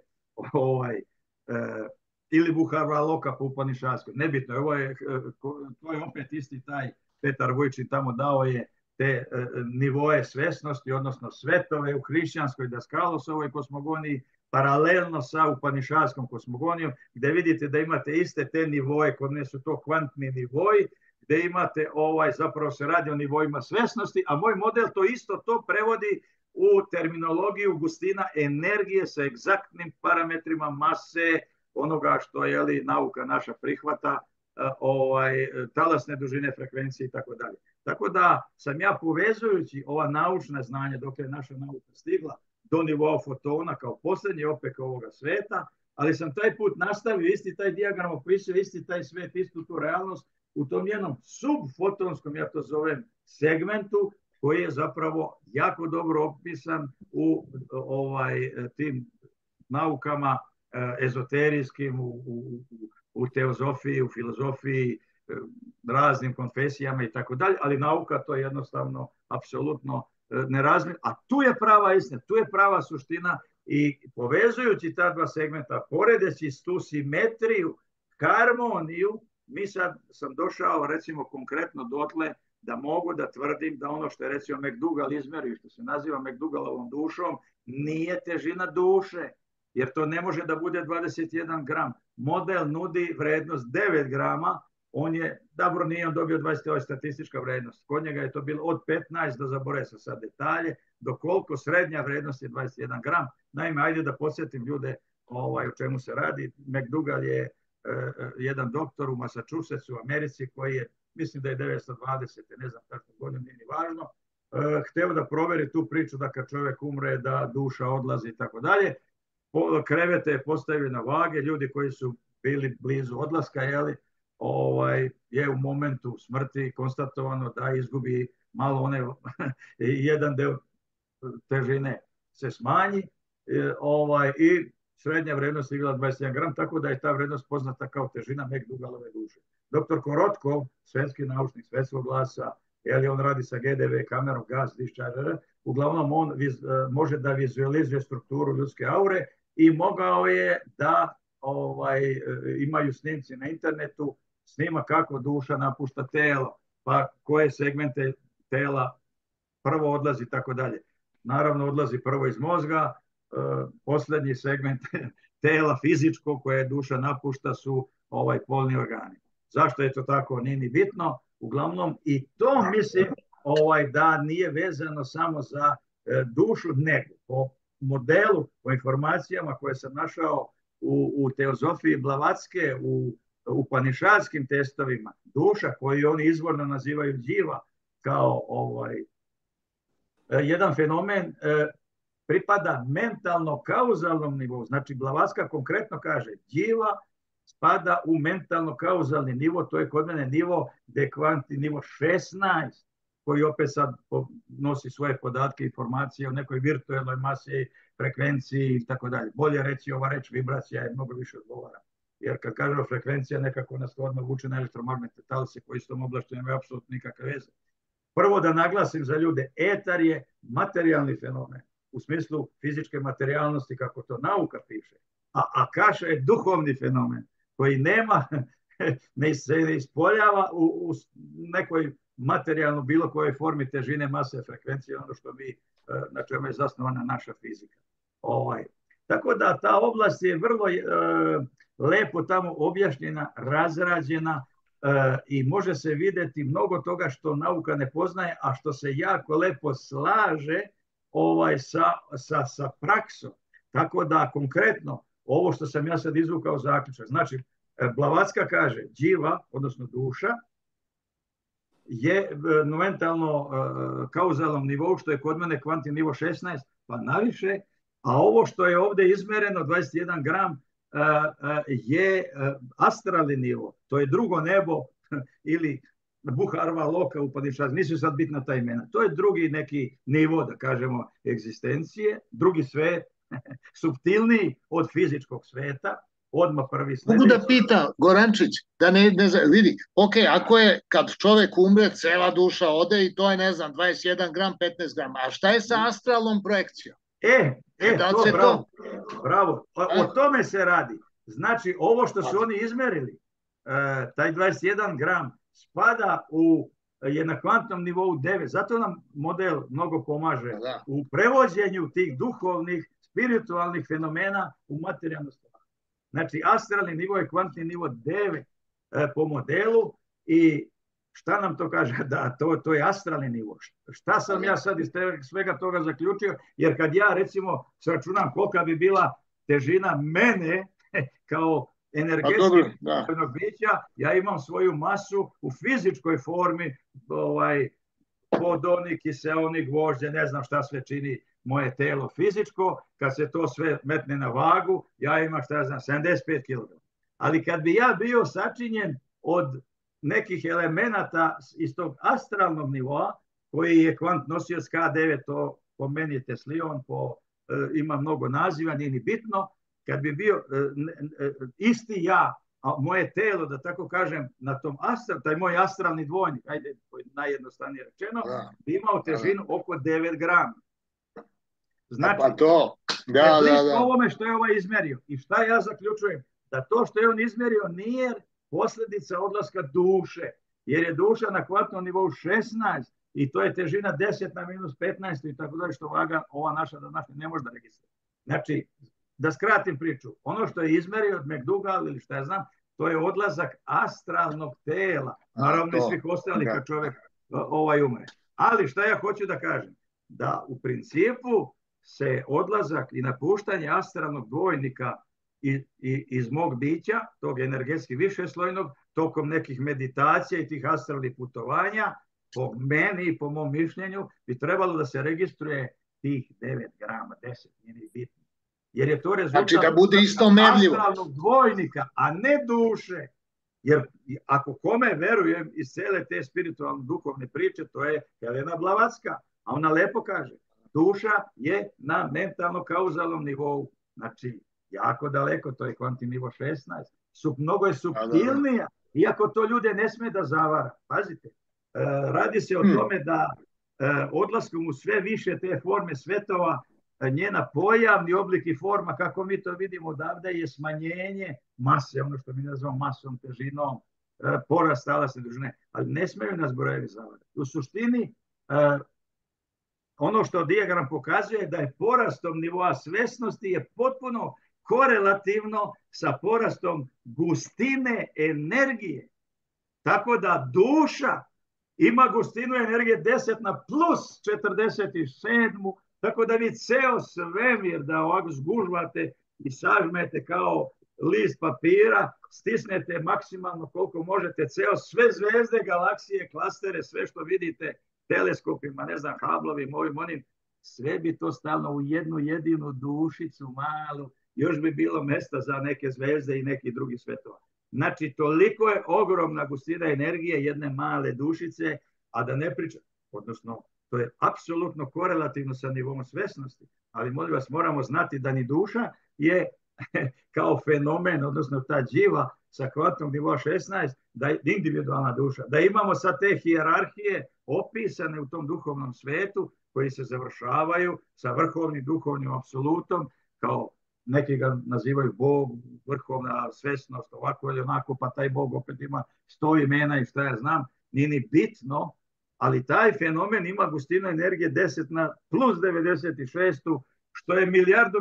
ili Buharaloka po Upanišadskoj. Nebitno, to je opet isti taj Petar Vujčin tamo dao je te nivoe svesnosti, odnosno svetove u hrišćanskoj Daskalosovoj kosmogoniji, paralelno sa Upanišadskom kosmogonijom, gde vidite da imate iste te nivoe, kod ne su to kvantni nivoji, gde imate, zapravo se radi o nivoima svesnosti, a moj model to isto to prevodi u terminologiju gustina energije sa egzaktnim parametrima mase, onoga što je nauka naša prihvata, talasne dužine, frekvencije i tako dalje. Tako da sam ja, povezujući ova naučna znanja dok je naša nauka stigla do nivoa fotona kao posljednji opek ovoga sveta, ali sam taj put nastavio isti taj dijagram, opisao isti taj svet, istu tu realnost u tom jednom subfotonskom, ja to zovem, segmentu, koji je zapravo jako dobro opisan u tim naukama ezoterijskim, u teozofiji, u filozofiji, raznim konfesijama i tako dalje, ali nauka to jednostavno apsolutno ne razumije. A tu je prava istina, tu je prava suština i povezujući ta dva segmenta, poredeći tu simetriju, harmoniju, mi sad sam došao recimo konkretno dotle da mogu da tvrdim da ono što je recimo McDougall izmerio, što se naziva McDougalovom dušom, nije težina duše, jer to ne može da bude 21 gram. Model nudi vrednost 9 grama, on je, dobro nije on dobio 20, ovo je statistička vrednost, kod njega je to bilo od 15 do, zaboravim se sad detalje, do koliko srednja vrednost je 21 gram. Naime, ajde da podsjetim ljude o čemu se radi. McDougall je jedan doktor u Massachusettsu u Americi koji je, mislim da je 920, ne znam kako godinu, nije ni važno, hteo da proveri tu priču da kad čovjek umre da duša odlazi i tako dalje. Krevete je postavio na vage, ljudi koji su bili blizu odlaska, je u momentu smrti konstatovano da izgubi malo jedan deo težine se smanji i srednja vrednost je bila 21 gram, tako da je ta vrednost poznata kao težina McDougallove duše. Doktor Korotkov, svetski naučnik svetskog glasa, on radi sa GDV kamerom, gas, discharger, uglavnom on može da vizualizuje strukturu ljudske aure i mogao je da imaju snimci na internetu, snima kako duša napušta telo, pa koje segmente tela prvo odlazi i tako dalje. Naravno odlazi prvo iz mozga, posljednji segment tela fizičko koje duša napušta su polni organi. Zašto je to tako, nije ni bitno, uglavnom i to mislim da nije vezano samo za dušu, nego po modelu, po informacijama koje sam našao u teozofiji Blavatske, u upanišadskim testovima, duša koju oni izvorno nazivaju dživa kao jedan fenomen pripada mentalno-kauzalnom nivou. Znači, Blavatska konkretno kaže dživa spada u mentalno-kauzalni nivo, to je kod mene nivo dekvanti, nivo 16, koji opet sad nosi svoje podatke, informacije o nekoj virtualnoj masi, frekvenciji i tako dalje. Bolje reći, ova reč vibracija je mnogo više odgovara. Jer kad kažemo frekvencija, nekako nas to odmah vuče na elektromagnetne talase koji s tom oblašću nemaju apsolutno nikakve veze. Prvo da naglasim za ljude, etar je materijalni fenomen, u smislu fizičke materijalnosti, kako to nauka piše. A kaša je duhovni fenomen, koji se ne ispoljava u nekoj materijalno bilo kojoj formi težine, mase, frekvencije, ono što na čemu je zasnovana naša fizika. Tako da ta oblast je vrlo lepo tamo objašnjena, razrađena i može se vidjeti mnogo toga što nauka ne poznaje, a što se jako lepo slaže sa praksom. Tako da konkretno ovo što sam ja sad izvukao zaključak, znači Blavatska kaže dživa, odnosno duša, je momentalno kauzalnom nivou, što je kod mene kvantni nivo 16, pa naviše, a ovo što je ovde izmereno, 21 gram, je astralni nivo, to je drugo nebo ili Buharva, Loka, Upadišad, nisu sad bitna ta imena. To je drugi neki nivo, da kažemo, egzistencije, drugi svet, suptilniji od fizičkog sveta, odmah prvi sledeći. Mogu da pita, Gorančić, da ne vidi, ok, ako je kad čovek umre, cela duša ode i to je, ne znam, 21 gram, 15 gram, a šta je sa astralnom projekcijom? To, bravo. O tome se radi. Znači, ovo što su oni izmerili, taj 21 gram, spada je na kvantnom nivou 9. Zato nam model mnogo pomaže u prevođenju tih duhovnih, spiritualnih fenomena u materijalnu stvar. Znači, astralni nivo je kvantni nivo 9 po modelu i šta nam to kaže? Da, to je astralni nivo. Šta sam ja sad iz svega toga zaključio? Jer kad ja, recimo, sračunam kolika bi bila težina mene kao energetskog bića, ja imam svoju masu u fizičkoj formi, vodonik, kiseonik, gvožđe, ne znam šta sve čini moje telo fizičko, kad se to sve metne na vagu, ja imam, šta ja znam, 75 kg. Ali kad bi ja bio sačinjen od nekih elemenata iz tog astralnog nivoa, koji je kvant nosioc K9, to po meni je Teslion, ima mnogo naziva, nije ni bitno, kad bi bio isti ja, a moje telo, da tako kažem, na tom taj moj astralni dvojnik, ajde, najjednostavnije rečeno, bi imao težinu oko 9 grama. Znači, pa to, da. Ovome što je ovaj izmerio. I šta ja zaključujem? Da to što je on izmerio nije posljedica odlaska duše, jer je duša na kvantnom nivou 16 i to je težina 10 na minus 15 i tako dalje, što vaga ova naša današnja ne može da registrira. Znači, da skratim priču, ono što je izmerio od McDougall ili šta ja znam, to je odlazak astralnog tela, naravno i svih ostalih kad čovjek umre. Ali šta ja hoću da kažem? Da u principu se odlazak i napuštanje astralnog dvojnika iz mog bića, tog energetski višeslojnog, tokom nekih meditacija i tih astralnih putovanja, po meni i po mom mišljenju, bi trebalo da se registruje tih 9 grama, 10, nije bitno. Jer je to rezultat da bude isto merljivo astralnog dvojnika, a ne duše. Jer ako kome verujem iz cele te spiritualne duhovne priče, to je Helena Blavatská, a ona lepo kaže, duša je na mentalno-kauzalnom nivou. Znači, jako daleko, to je kvantni nivo 16. Mnogo je suptilnija, iako to ljude ne sme da zavara. Pazite, radi se o tome da odlaskom u sve više te forme svetova, njena pojavni oblik i forma, kako mi to vidimo odavde, je smanjenje mase, ono što mi nazvamo masom, težinom, porast talasne dužine, ali ne smeju nas brojevi zavarati. U suštini, ono što dijagram pokazuje da je porastom nivoa svesnosti je potpuno korelativno sa porastom gustine energije. Tako da duša ima gustinu energije 10 na plus 47, tako da vi ceo svemir da ovako zgužvate i sažmete kao list papira, stisnete maksimalno koliko možete, sve zvezde, galaksije, klastere, sve što vidite teleskopima, ne znam, Hubbleovim, onim, sve bi to stalo u jednu jedinu dušicu malu, još bi bilo mesta za neke zvezde i neki drugi svetova. Znači, toliko je ogromna gustina energije jedne male dušice, a da ne pričam, odnosno, to je apsolutno korelativno sa nivom svesnosti, ali molim vas, moramo znati da ni duša je kao fenomen, odnosno ta dživa sa kvantnog nivoa 16, da je individualna duša, da imamo sad te hijerarhije opisane u tom duhovnom svetu koji se završavaju sa vrhovnim duhovnim apsolutom, kao neki ga nazivaju Bog, vrhovna svesnost, ovako ili onako, pa taj Bog opet ima 100 imena i šta ja znam, nije ni bitno, ali taj fenomen ima gustinu energije 10 na plus 96, što je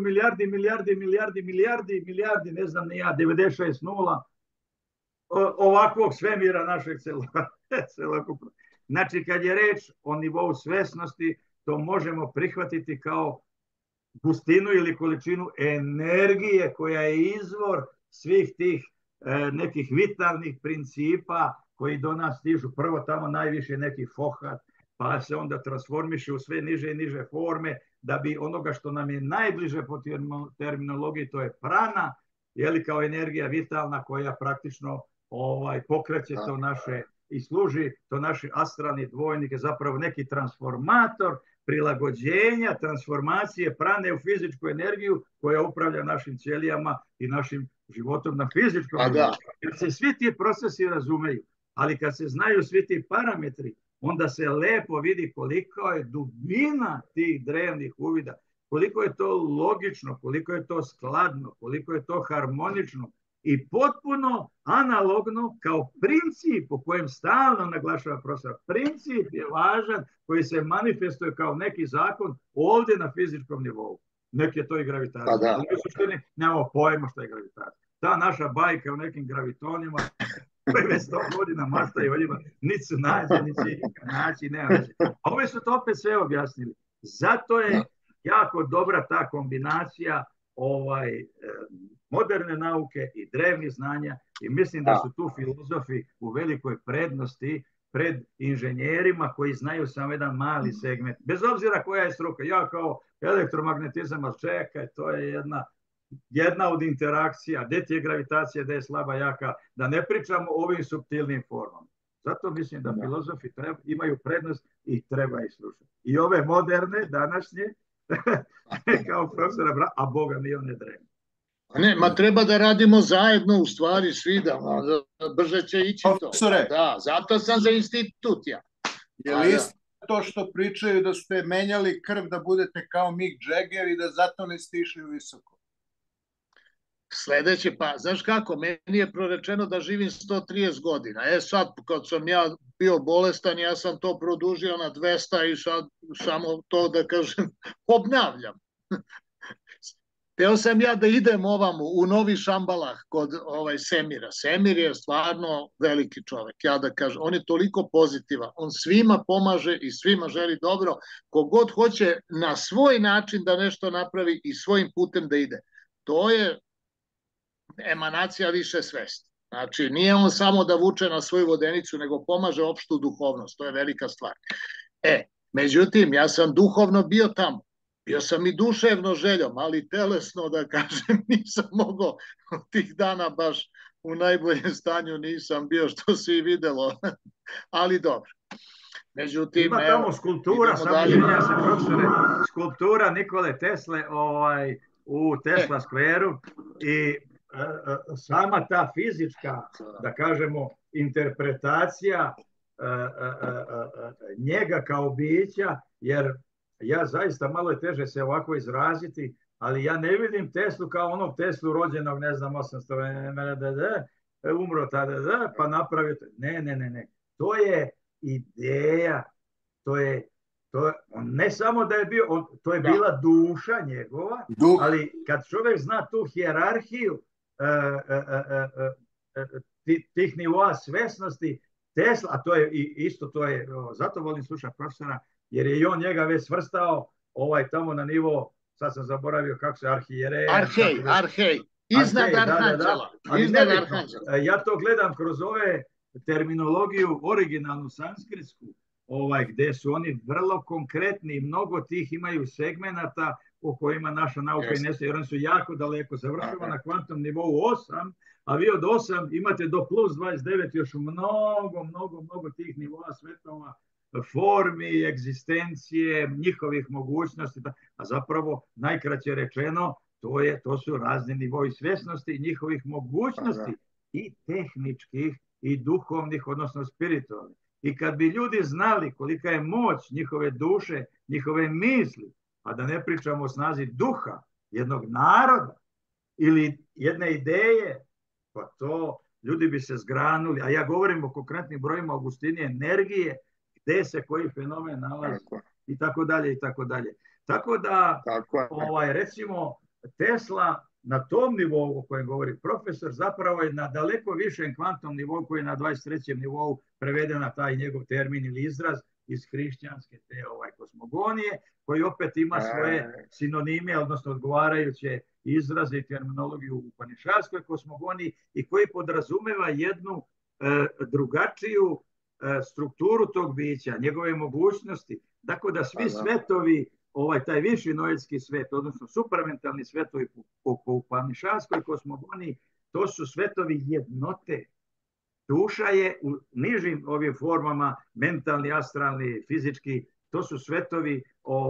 milijardi, ne znam ni ja, 96 nula ovakvog svemira našeg celokupnog. Znači, kad je reč o nivou svesnosti, to možemo prihvatiti kao gustinu ili količinu energije koja je izvor svih tih nekih vitalnih principa koji do nas stižu, prvo tamo najviše neki fohat, pa se onda transformiše u sve niže i niže forme, da bi onoga što nam je najbliže po terminologiji, to je prana, jeli, kao energija vitalna koja praktično pokreće to naše i služi to naši astralni dvojnike, zapravo neki transformator prilagođenja, transformacije prane u fizičku energiju koja upravlja našim ćelijama i našim životom na fizičkom nivou. Kad se svi ti procesi razumeju, ali kad se znaju svi ti parametri, onda se lepo vidi koliko je dubina tih drevnih uvida, koliko je to logično, koliko je to skladno, koliko je to harmonično i potpuno analogno kao princip o kojem stalno naglašava profesor. Princip je važan koji se manifestuje kao neki zakon ovdje na fizičkom nivou. Neki je to i gravitacija. Ali u suštini nemamo pojma što je gravitacija. Ta naša bajka o nekim gravitonima koji već 100 godina maštaju o njima, niti su nađe, niti naći, nema veze. A ove su to opet sve objasnili. Zato je jako dobra ta kombinacija moderne nauke i drevnih znanja i mislim da su tu filozofi u velikoj prednosti pred inženjerima koji znaju samo jedan mali segment. Bez obzira koja je struka. Ja kao elektromagnetizam, ali čekaj, to je jedna od interakcija, gdje ti je gravitacija, gdje je slaba, jaka, da ne pričamo o ovim suptilnim formama. Zato mislim da filozofi imaju prednost i treba ih slušati. I ove moderne, današnje, kao profesora, a Boga mi one drevne. Ne, ma treba da radimo zajedno, u stvari, svi da brže će ići to. Da, zato sam za institut, ja. Je li isto to što pričaju da ste menjali krv da budete kao Mick Jagger i da zato ne ste išli visoko? Sledeće, pa, znaš kako, meni je prorečeno da živim 130 godina. Sad, kad sam ja bio bolestan, ja sam to produžio na 200 i sad samo to, da kažem, obnavljam. Teo sam ja da idem ovamo u Novi Šambalah kod Semira. Semir je stvarno veliki čovek, ja da kažem. On je toliko pozitivan, on svima pomaže i svima želi dobro. Kogod hoće na svoj način da nešto napravi i svojim putem da ide. To je emanacija više svesti. Znači, nije on samo da vuče na svoju vodenicu, nego pomaže opštu duhovnost. To je velika stvar. Međutim, ja sam duhovno bio tamo. Bio sam i duševno željom, ali telesno, da kažem, nisam mogao tih dana baš u najboljem stanju nisam bio, što se i videlo. Ali dobro. Međutim, ima tamo skulptura, skulptura Nikole Tesle u Tesla skveru i sama ta fizička, da kažemo, interpretacija njega kao bića, jer ja zaista malo je teže se ovako izraziti, ali ja ne vidim Teslu kao onog Teslu rođenog, ne znam, 800, umro tada, pa napravio. Ne. To je ideja, to je ne samo da je bio, to je bila duša njegova, ali kad čovjek zna tu hijerarhiju tih nivoa svesnosti, Tesla, a to je isto, to je, zato volim slušati profesora, jer je i on njega već svrstao tamo na nivo, sad sam zaboravio kako se Arhej, iznad Arhanđela. Ja to gledam kroz ove terminologiju originalnu sanskritsku, gde su oni vrlo konkretni, mnogo tih imaju segmenata o kojima naša nauka i ne se, jer oni su jako daleko, završava na kvantnom nivou 8, a vi od 8 imate do plus 29 još mnogo tih nivoa svetova, formi, egzistencije, njihovih mogućnosti, a zapravo najkraće rečeno to su razni nivoi svjesnosti i njihovih mogućnosti i tehničkih i duhovnih, odnosno spiritualnih. I kad bi ljudi znali kolika je moć njihove duše, njihove misli, a da ne pričamo o snazi duha jednog naroda ili jedne ideje, pa to ljudi bi se zgranuli, a ja govorim o konkretnim brojima Augustinije energije, gde se koji fenomen nalazi i tako dalje i tako dalje. Tako da, recimo, Tesla na tom nivou o kojem govori profesor zapravo je na daleko višem kvantnom nivou koji je na 23. nivou preveden na taj njegov termin ili izraz iz hrišćanske te kosmogonije, koji opet ima svoje sinonime, odnosno odgovarajuće izraze i terminologiju u upanišadskoj kosmogoniji i koji podrazumeva jednu drugačiju strukturu tog bića, njegove mogućnosti, tako da svi svetovi, taj viši noeljski svet, odnosno supramentalni svetovi po upanišanskoj kosmogoniji, to su svetovi jednote. Duša je u nižim ovim formama, mentalni, astralni, fizički, to su svetovi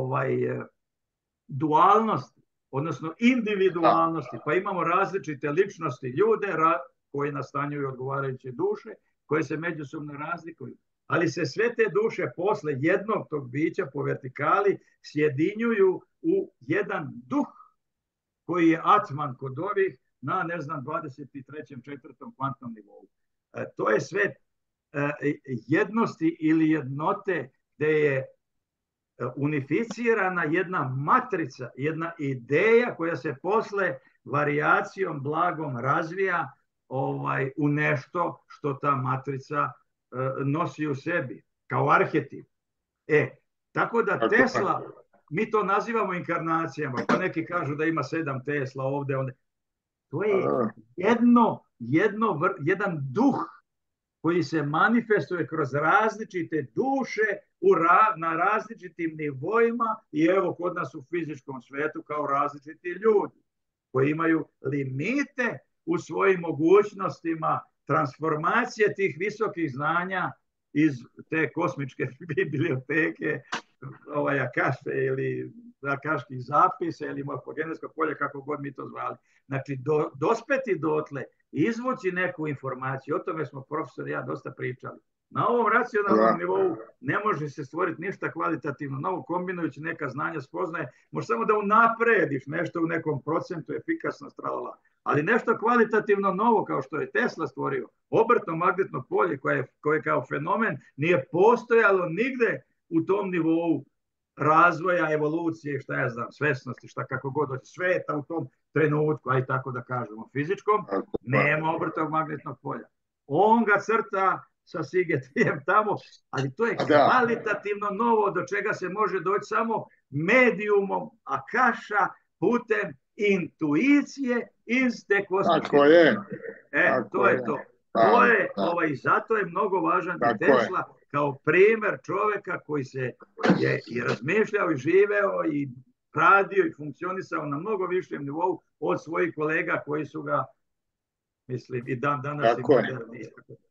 dualnosti, odnosno individualnosti, pa imamo različite ličnosti, ljude koji nastanjuju odgovarajuće duše, koje se međusobno razlikuju. Ali se sve te duše posle jednog tog bića po vertikali sjedinjuju u jedan duh koji je atman kod ovih na, 23. 4. kvantnom nivou. To je sve jednosti ili jednote gde je unificirana jedna matrica, jedna ideja koja se posle varijacijom, blagom razvija u nešto što ta matrica nosi u sebi, kao arhetip. Tako da Tesla, mi to nazivamo inkarnacijama, pa neki kažu da ima 7 Tesla ovde, ovde. To je jedan duh koji se manifestuje kroz različite duše na različitim nivoima i evo kod nas u fizičkom svetu kao različiti ljudi koji imaju limite u svojim mogućnostima transformacije tih visokih znanja iz te kosmičke biblioteke, Akaše ili Akaških zapisa ili morfogenetskog polja, kako god mi to zvali. Znači, dospeti dotle, izvući neku informaciju, o tome smo profesor i ja dosta pričali. Na ovom racionalnom nivou ne može se stvoriti ništa kvalitativno novo, kombinujući neka znanja, spoznaje, može samo da unaprediš nešto u nekom procentu, efikasnost, tralala. Ali nešto kvalitativno novo, kao što je Tesla stvorio, obrtno magnetno polje koje kao fenomen nije postojalo nigde u tom nivou razvoja, evolucije, šta ja znam, svesnosti, šta kako god od sveta u tom trenutku, aj tako da kažemo, fizičkom, nema obrtnog magnetnog polja. On ga crta sa Sigetijem tamo, ali to je kvalitativno novo do čega se može doći samo medijumom Akaša putem intuicije iz te kosmičke. Tako je. To je to. I zato je mnogo važan Tesla kao primer čoveka koji se je i razmišljao i živeo i radio i funkcionisao na mnogo višem nivou od svojih kolega koji su ga, mislim, i danas i moderni.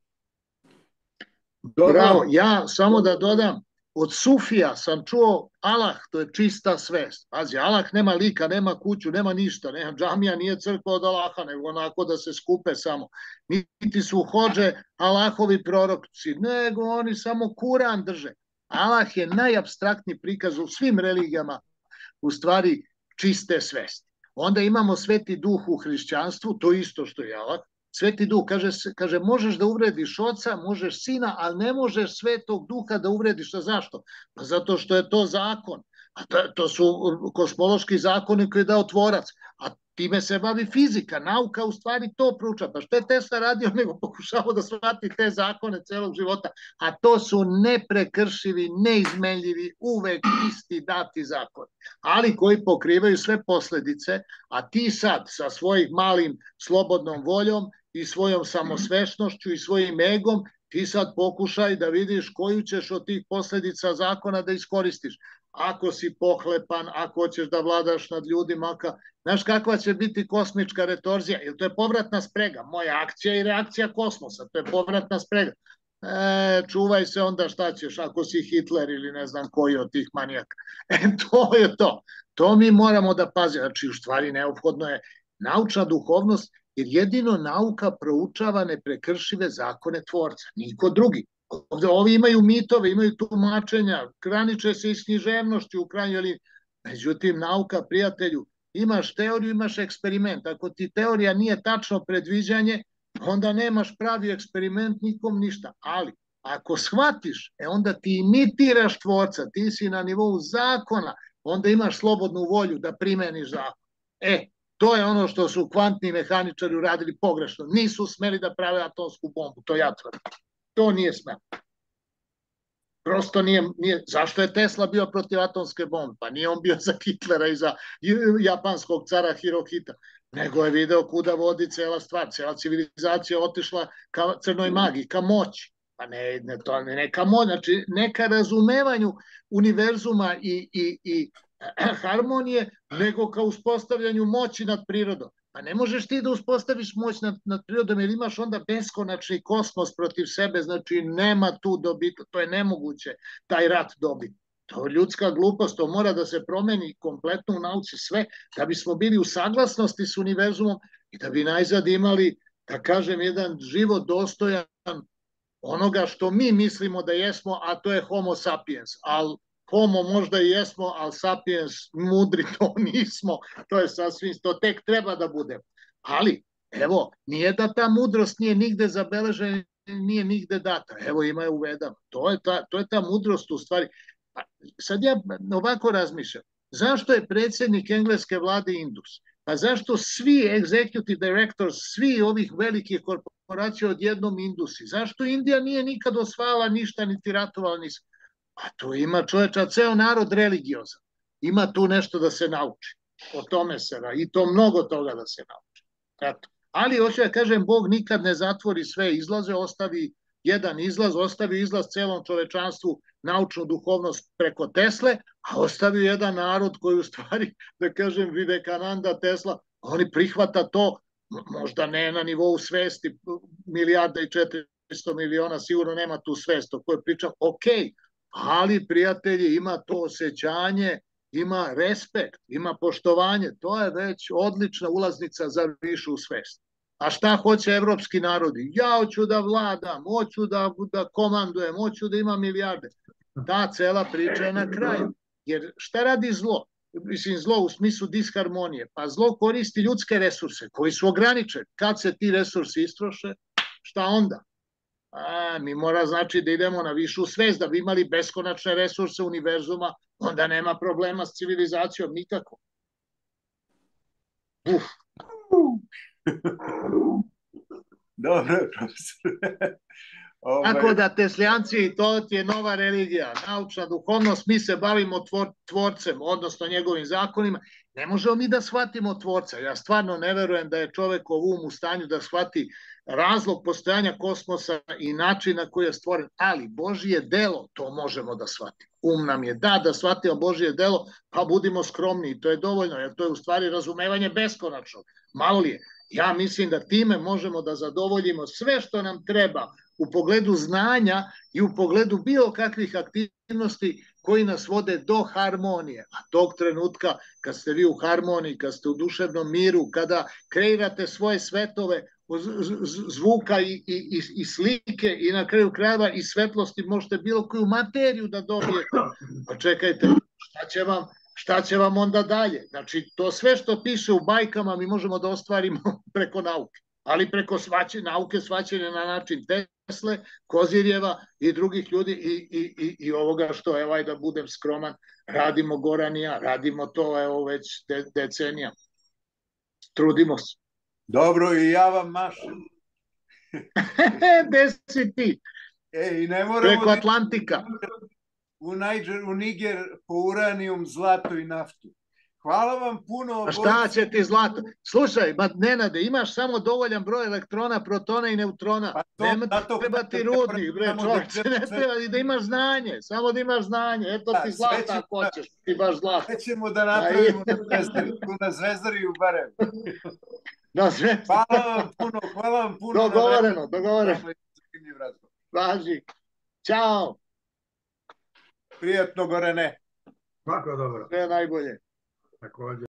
Bravo, ja samo da dodam, od Sufija sam čuo Allah, to je čista svest. Pazi, Allah nema lika, nema kuću, nema ništa, nema džamija, nije crkva od Allaha, nego onako da se skupe samo. Niti su hođe Allahovi proroci, nego oni samo Kuran drže. Allah je najapstraktniji prikaz u svim religijama, u stvari čiste svesti. Onda imamo Sveti Duh u hrišćanstvu, to isto što je Allah. Sveti Duh kaže možeš da uvrediš oca, možeš sina, ali ne možeš Svetog Duha da uvrediš. Zašto? Pa zato što je to zakon. A to su kosmološki zakoni koje je dao tvorac. A time se bavi fizika, nauka u stvari to proučava. Pa što je Tesla radio nego pokušao da shvati te zakone celog života. A to su neprekršivi, neizmenljivi, uvek isti dati zakoni. Ali koji pokrivaju sve posledice, a ti sad sa svojim malim slobodnom voljom i svojom samosvešnošću i svojim egom, ti sad pokušaj da vidiš koju ćeš od tih posledica zakona da iskoristiš. Ako si pohlepan, ako hoćeš da vladaš nad ljudima, znaš kakva će biti kosmička retorzija? Jer to je povratna sprega, moja akcija i reakcija kosmosa, to je povratna sprega. Čuvaj se onda šta ćeš ako si Hitler ili ne znam koji od tih manijaka. To je to. To mi moramo da pazimo. Znači, u stvari neophodno je naučna duhovnost, jer jedino nauka proučava neprekršive zakone tvorca, niko drugi. Ovi imaju mitove, imaju tumačenja, graniče se i s književnošću u krajnjoj liniji. Međutim, nauka, prijatelju, imaš teoriju, imaš eksperiment. Ako ti teorija nije tačno predviđanje, onda nemaš pravi eksperiment, nikom ništa. Ali, ako shvatiš, onda ti imitiraš tvorca, ti si na nivou zakona, onda imaš slobodnu volju da primeniš zakon. To je ono što su kvantni mehaničari uradili pogrešno. Nisu smeli da prave atomsku bombu, to ja tvrdim. To nije smelo. Prosto nije. Zašto je Tesla bio protiv atomske bombe? Pa nije on bio za Hitlera i za japanskog cara Hirohita. nego je video kuda vodi cela stvar. Cela civilizacija otišla ka crnoj magiji, ka moći. Pa to neka moć, znači neka razumevanju univerzuma i harmonije, nego ka uspostavljanju moći nad prirodom. Pa ne možeš ti da uspostaviš moć nad prirodom, jer imaš onda beskonačni kosmos protiv sebe, znači nema tu dobiti, to je nemoguće taj rat dobiti. To je ljudska glupost, to mora da se promeni kompletno u nauci sve, da bismo bili u saglasnosti s univerzumom i da bi najzad imali, da kažem, jedan život dostojan onoga što mi mislimo da jesmo, a to je homo sapiens, ali homo možda i jesmo, ali sapiens mudri to nismo, to je sasvim, to tek treba da bude. Ali, evo, nije da ta mudrost nije nigde zabeležena, nije nigde data, evo ima je u Vedama, to je ta mudrost u stvari. Sad ja ovako razmišljam, zašto je predsjednik engleske vlade Indus? Pa zašto svi executive directors, svi ovih velikih korporacija odjednom Indusi? Zašto Indija nije nikad osvajala ništa, niti ratovala ništa? A tu ima čoveča, ceo narod religiozan. Ima tu nešto da se nauči. O tome se da, i to mnogo toga da se nauči. Eto. Ali hoću da kažem, Bog nikad ne zatvori sve izlaze, ostavi jedan izlaz, ostavi izlaz celom čovečanstvu, naučnu duhovnost preko Tesle, a ostavio jedan narod koji u stvari, da kažem, Vivekananda, Tesla, oni prihvata to, možda ne na nivou svesti, 1.400.000.000, sigurno nema tu svest o kojoj pričam, ok, ali prijatelji, ima to osjećanje, ima respekt, ima poštovanje, to je već odlična ulaznica za višu svest. A šta hoće evropski narodi? Ja hoću da vladam, hoću da komandujem, hoću da imam milijarde. Ta cela priča je na kraju. Jer šta radi zlo? Mislim, zlo u smislu disharmonije. Pa zlo koristi ljudske resurse koji su ograničeni. Kad se ti resursi istroše, šta onda? Mi mora znači da idemo na višu svest, da bi imali beskonačne resurse univerzuma, onda nema problema s civilizacijom nikako. Dobro, profesor. Tako da Teslijanci, to je nova religija, naučna duhovnost, mi se bavimo tvorcem, odnosno njegovim zakonima. Ne možemo mi da shvatimo tvorca. Ja stvarno ne verujem da je čovekov um u stanju da shvati razlog postojanja kosmosa i način na koji je stvoren, ali Božje delo to možemo da shvatimo. Um nam je da shvatimo Božje delo, pa budimo skromni, to je dovoljno, jer to je u stvari razumevanje beskonačno. Malo li je? Ja mislim da time možemo da zadovoljimo sve što nam treba u pogledu znanja i u pogledu bilo kakvih aktivnosti koji nas vode do harmonije. A tog trenutka, kad ste vi u harmoniji, kad ste u duševnom miru, kada kreirate svoje svetove zvuka i slike i na kraju krajeva i svetlosti, možete bilo koju materiju da dobijete. Pa čekajte, šta će vam onda dalje? Znači, to sve što piše u bajkama mi možemo da ostvarimo preko nauke, ali preko nauke shvaćene na način Tesle, Kozirjeva i drugih ljudi i ovoga što, evo, da budem skroman, radimo Goran i ja, radimo to, evo, već decenija. Trudimo se. Dobro, i ja vam mašem. Gde si ti? Preko Atlantika. U Niger po uranijum, zlato i naftu. Hvala vam puno. A šta će ti zlato? Slušaj, Nenade, imaš samo dovoljan broj elektrona, protona i neutrona. Treba ti rudnik, bre, čovječe, ne treba da imaš znanje, samo da imaš znanje. Eto ti zlata ako hoćeš, ti baš zlato. Sve ćemo da napravimo na Zvezdari u Barajevu. Hvala vam puno. Dogovoreno. Važi. Ćao. Prijatno, Gorane. Svako dobro. Sve najbolje. Takođe.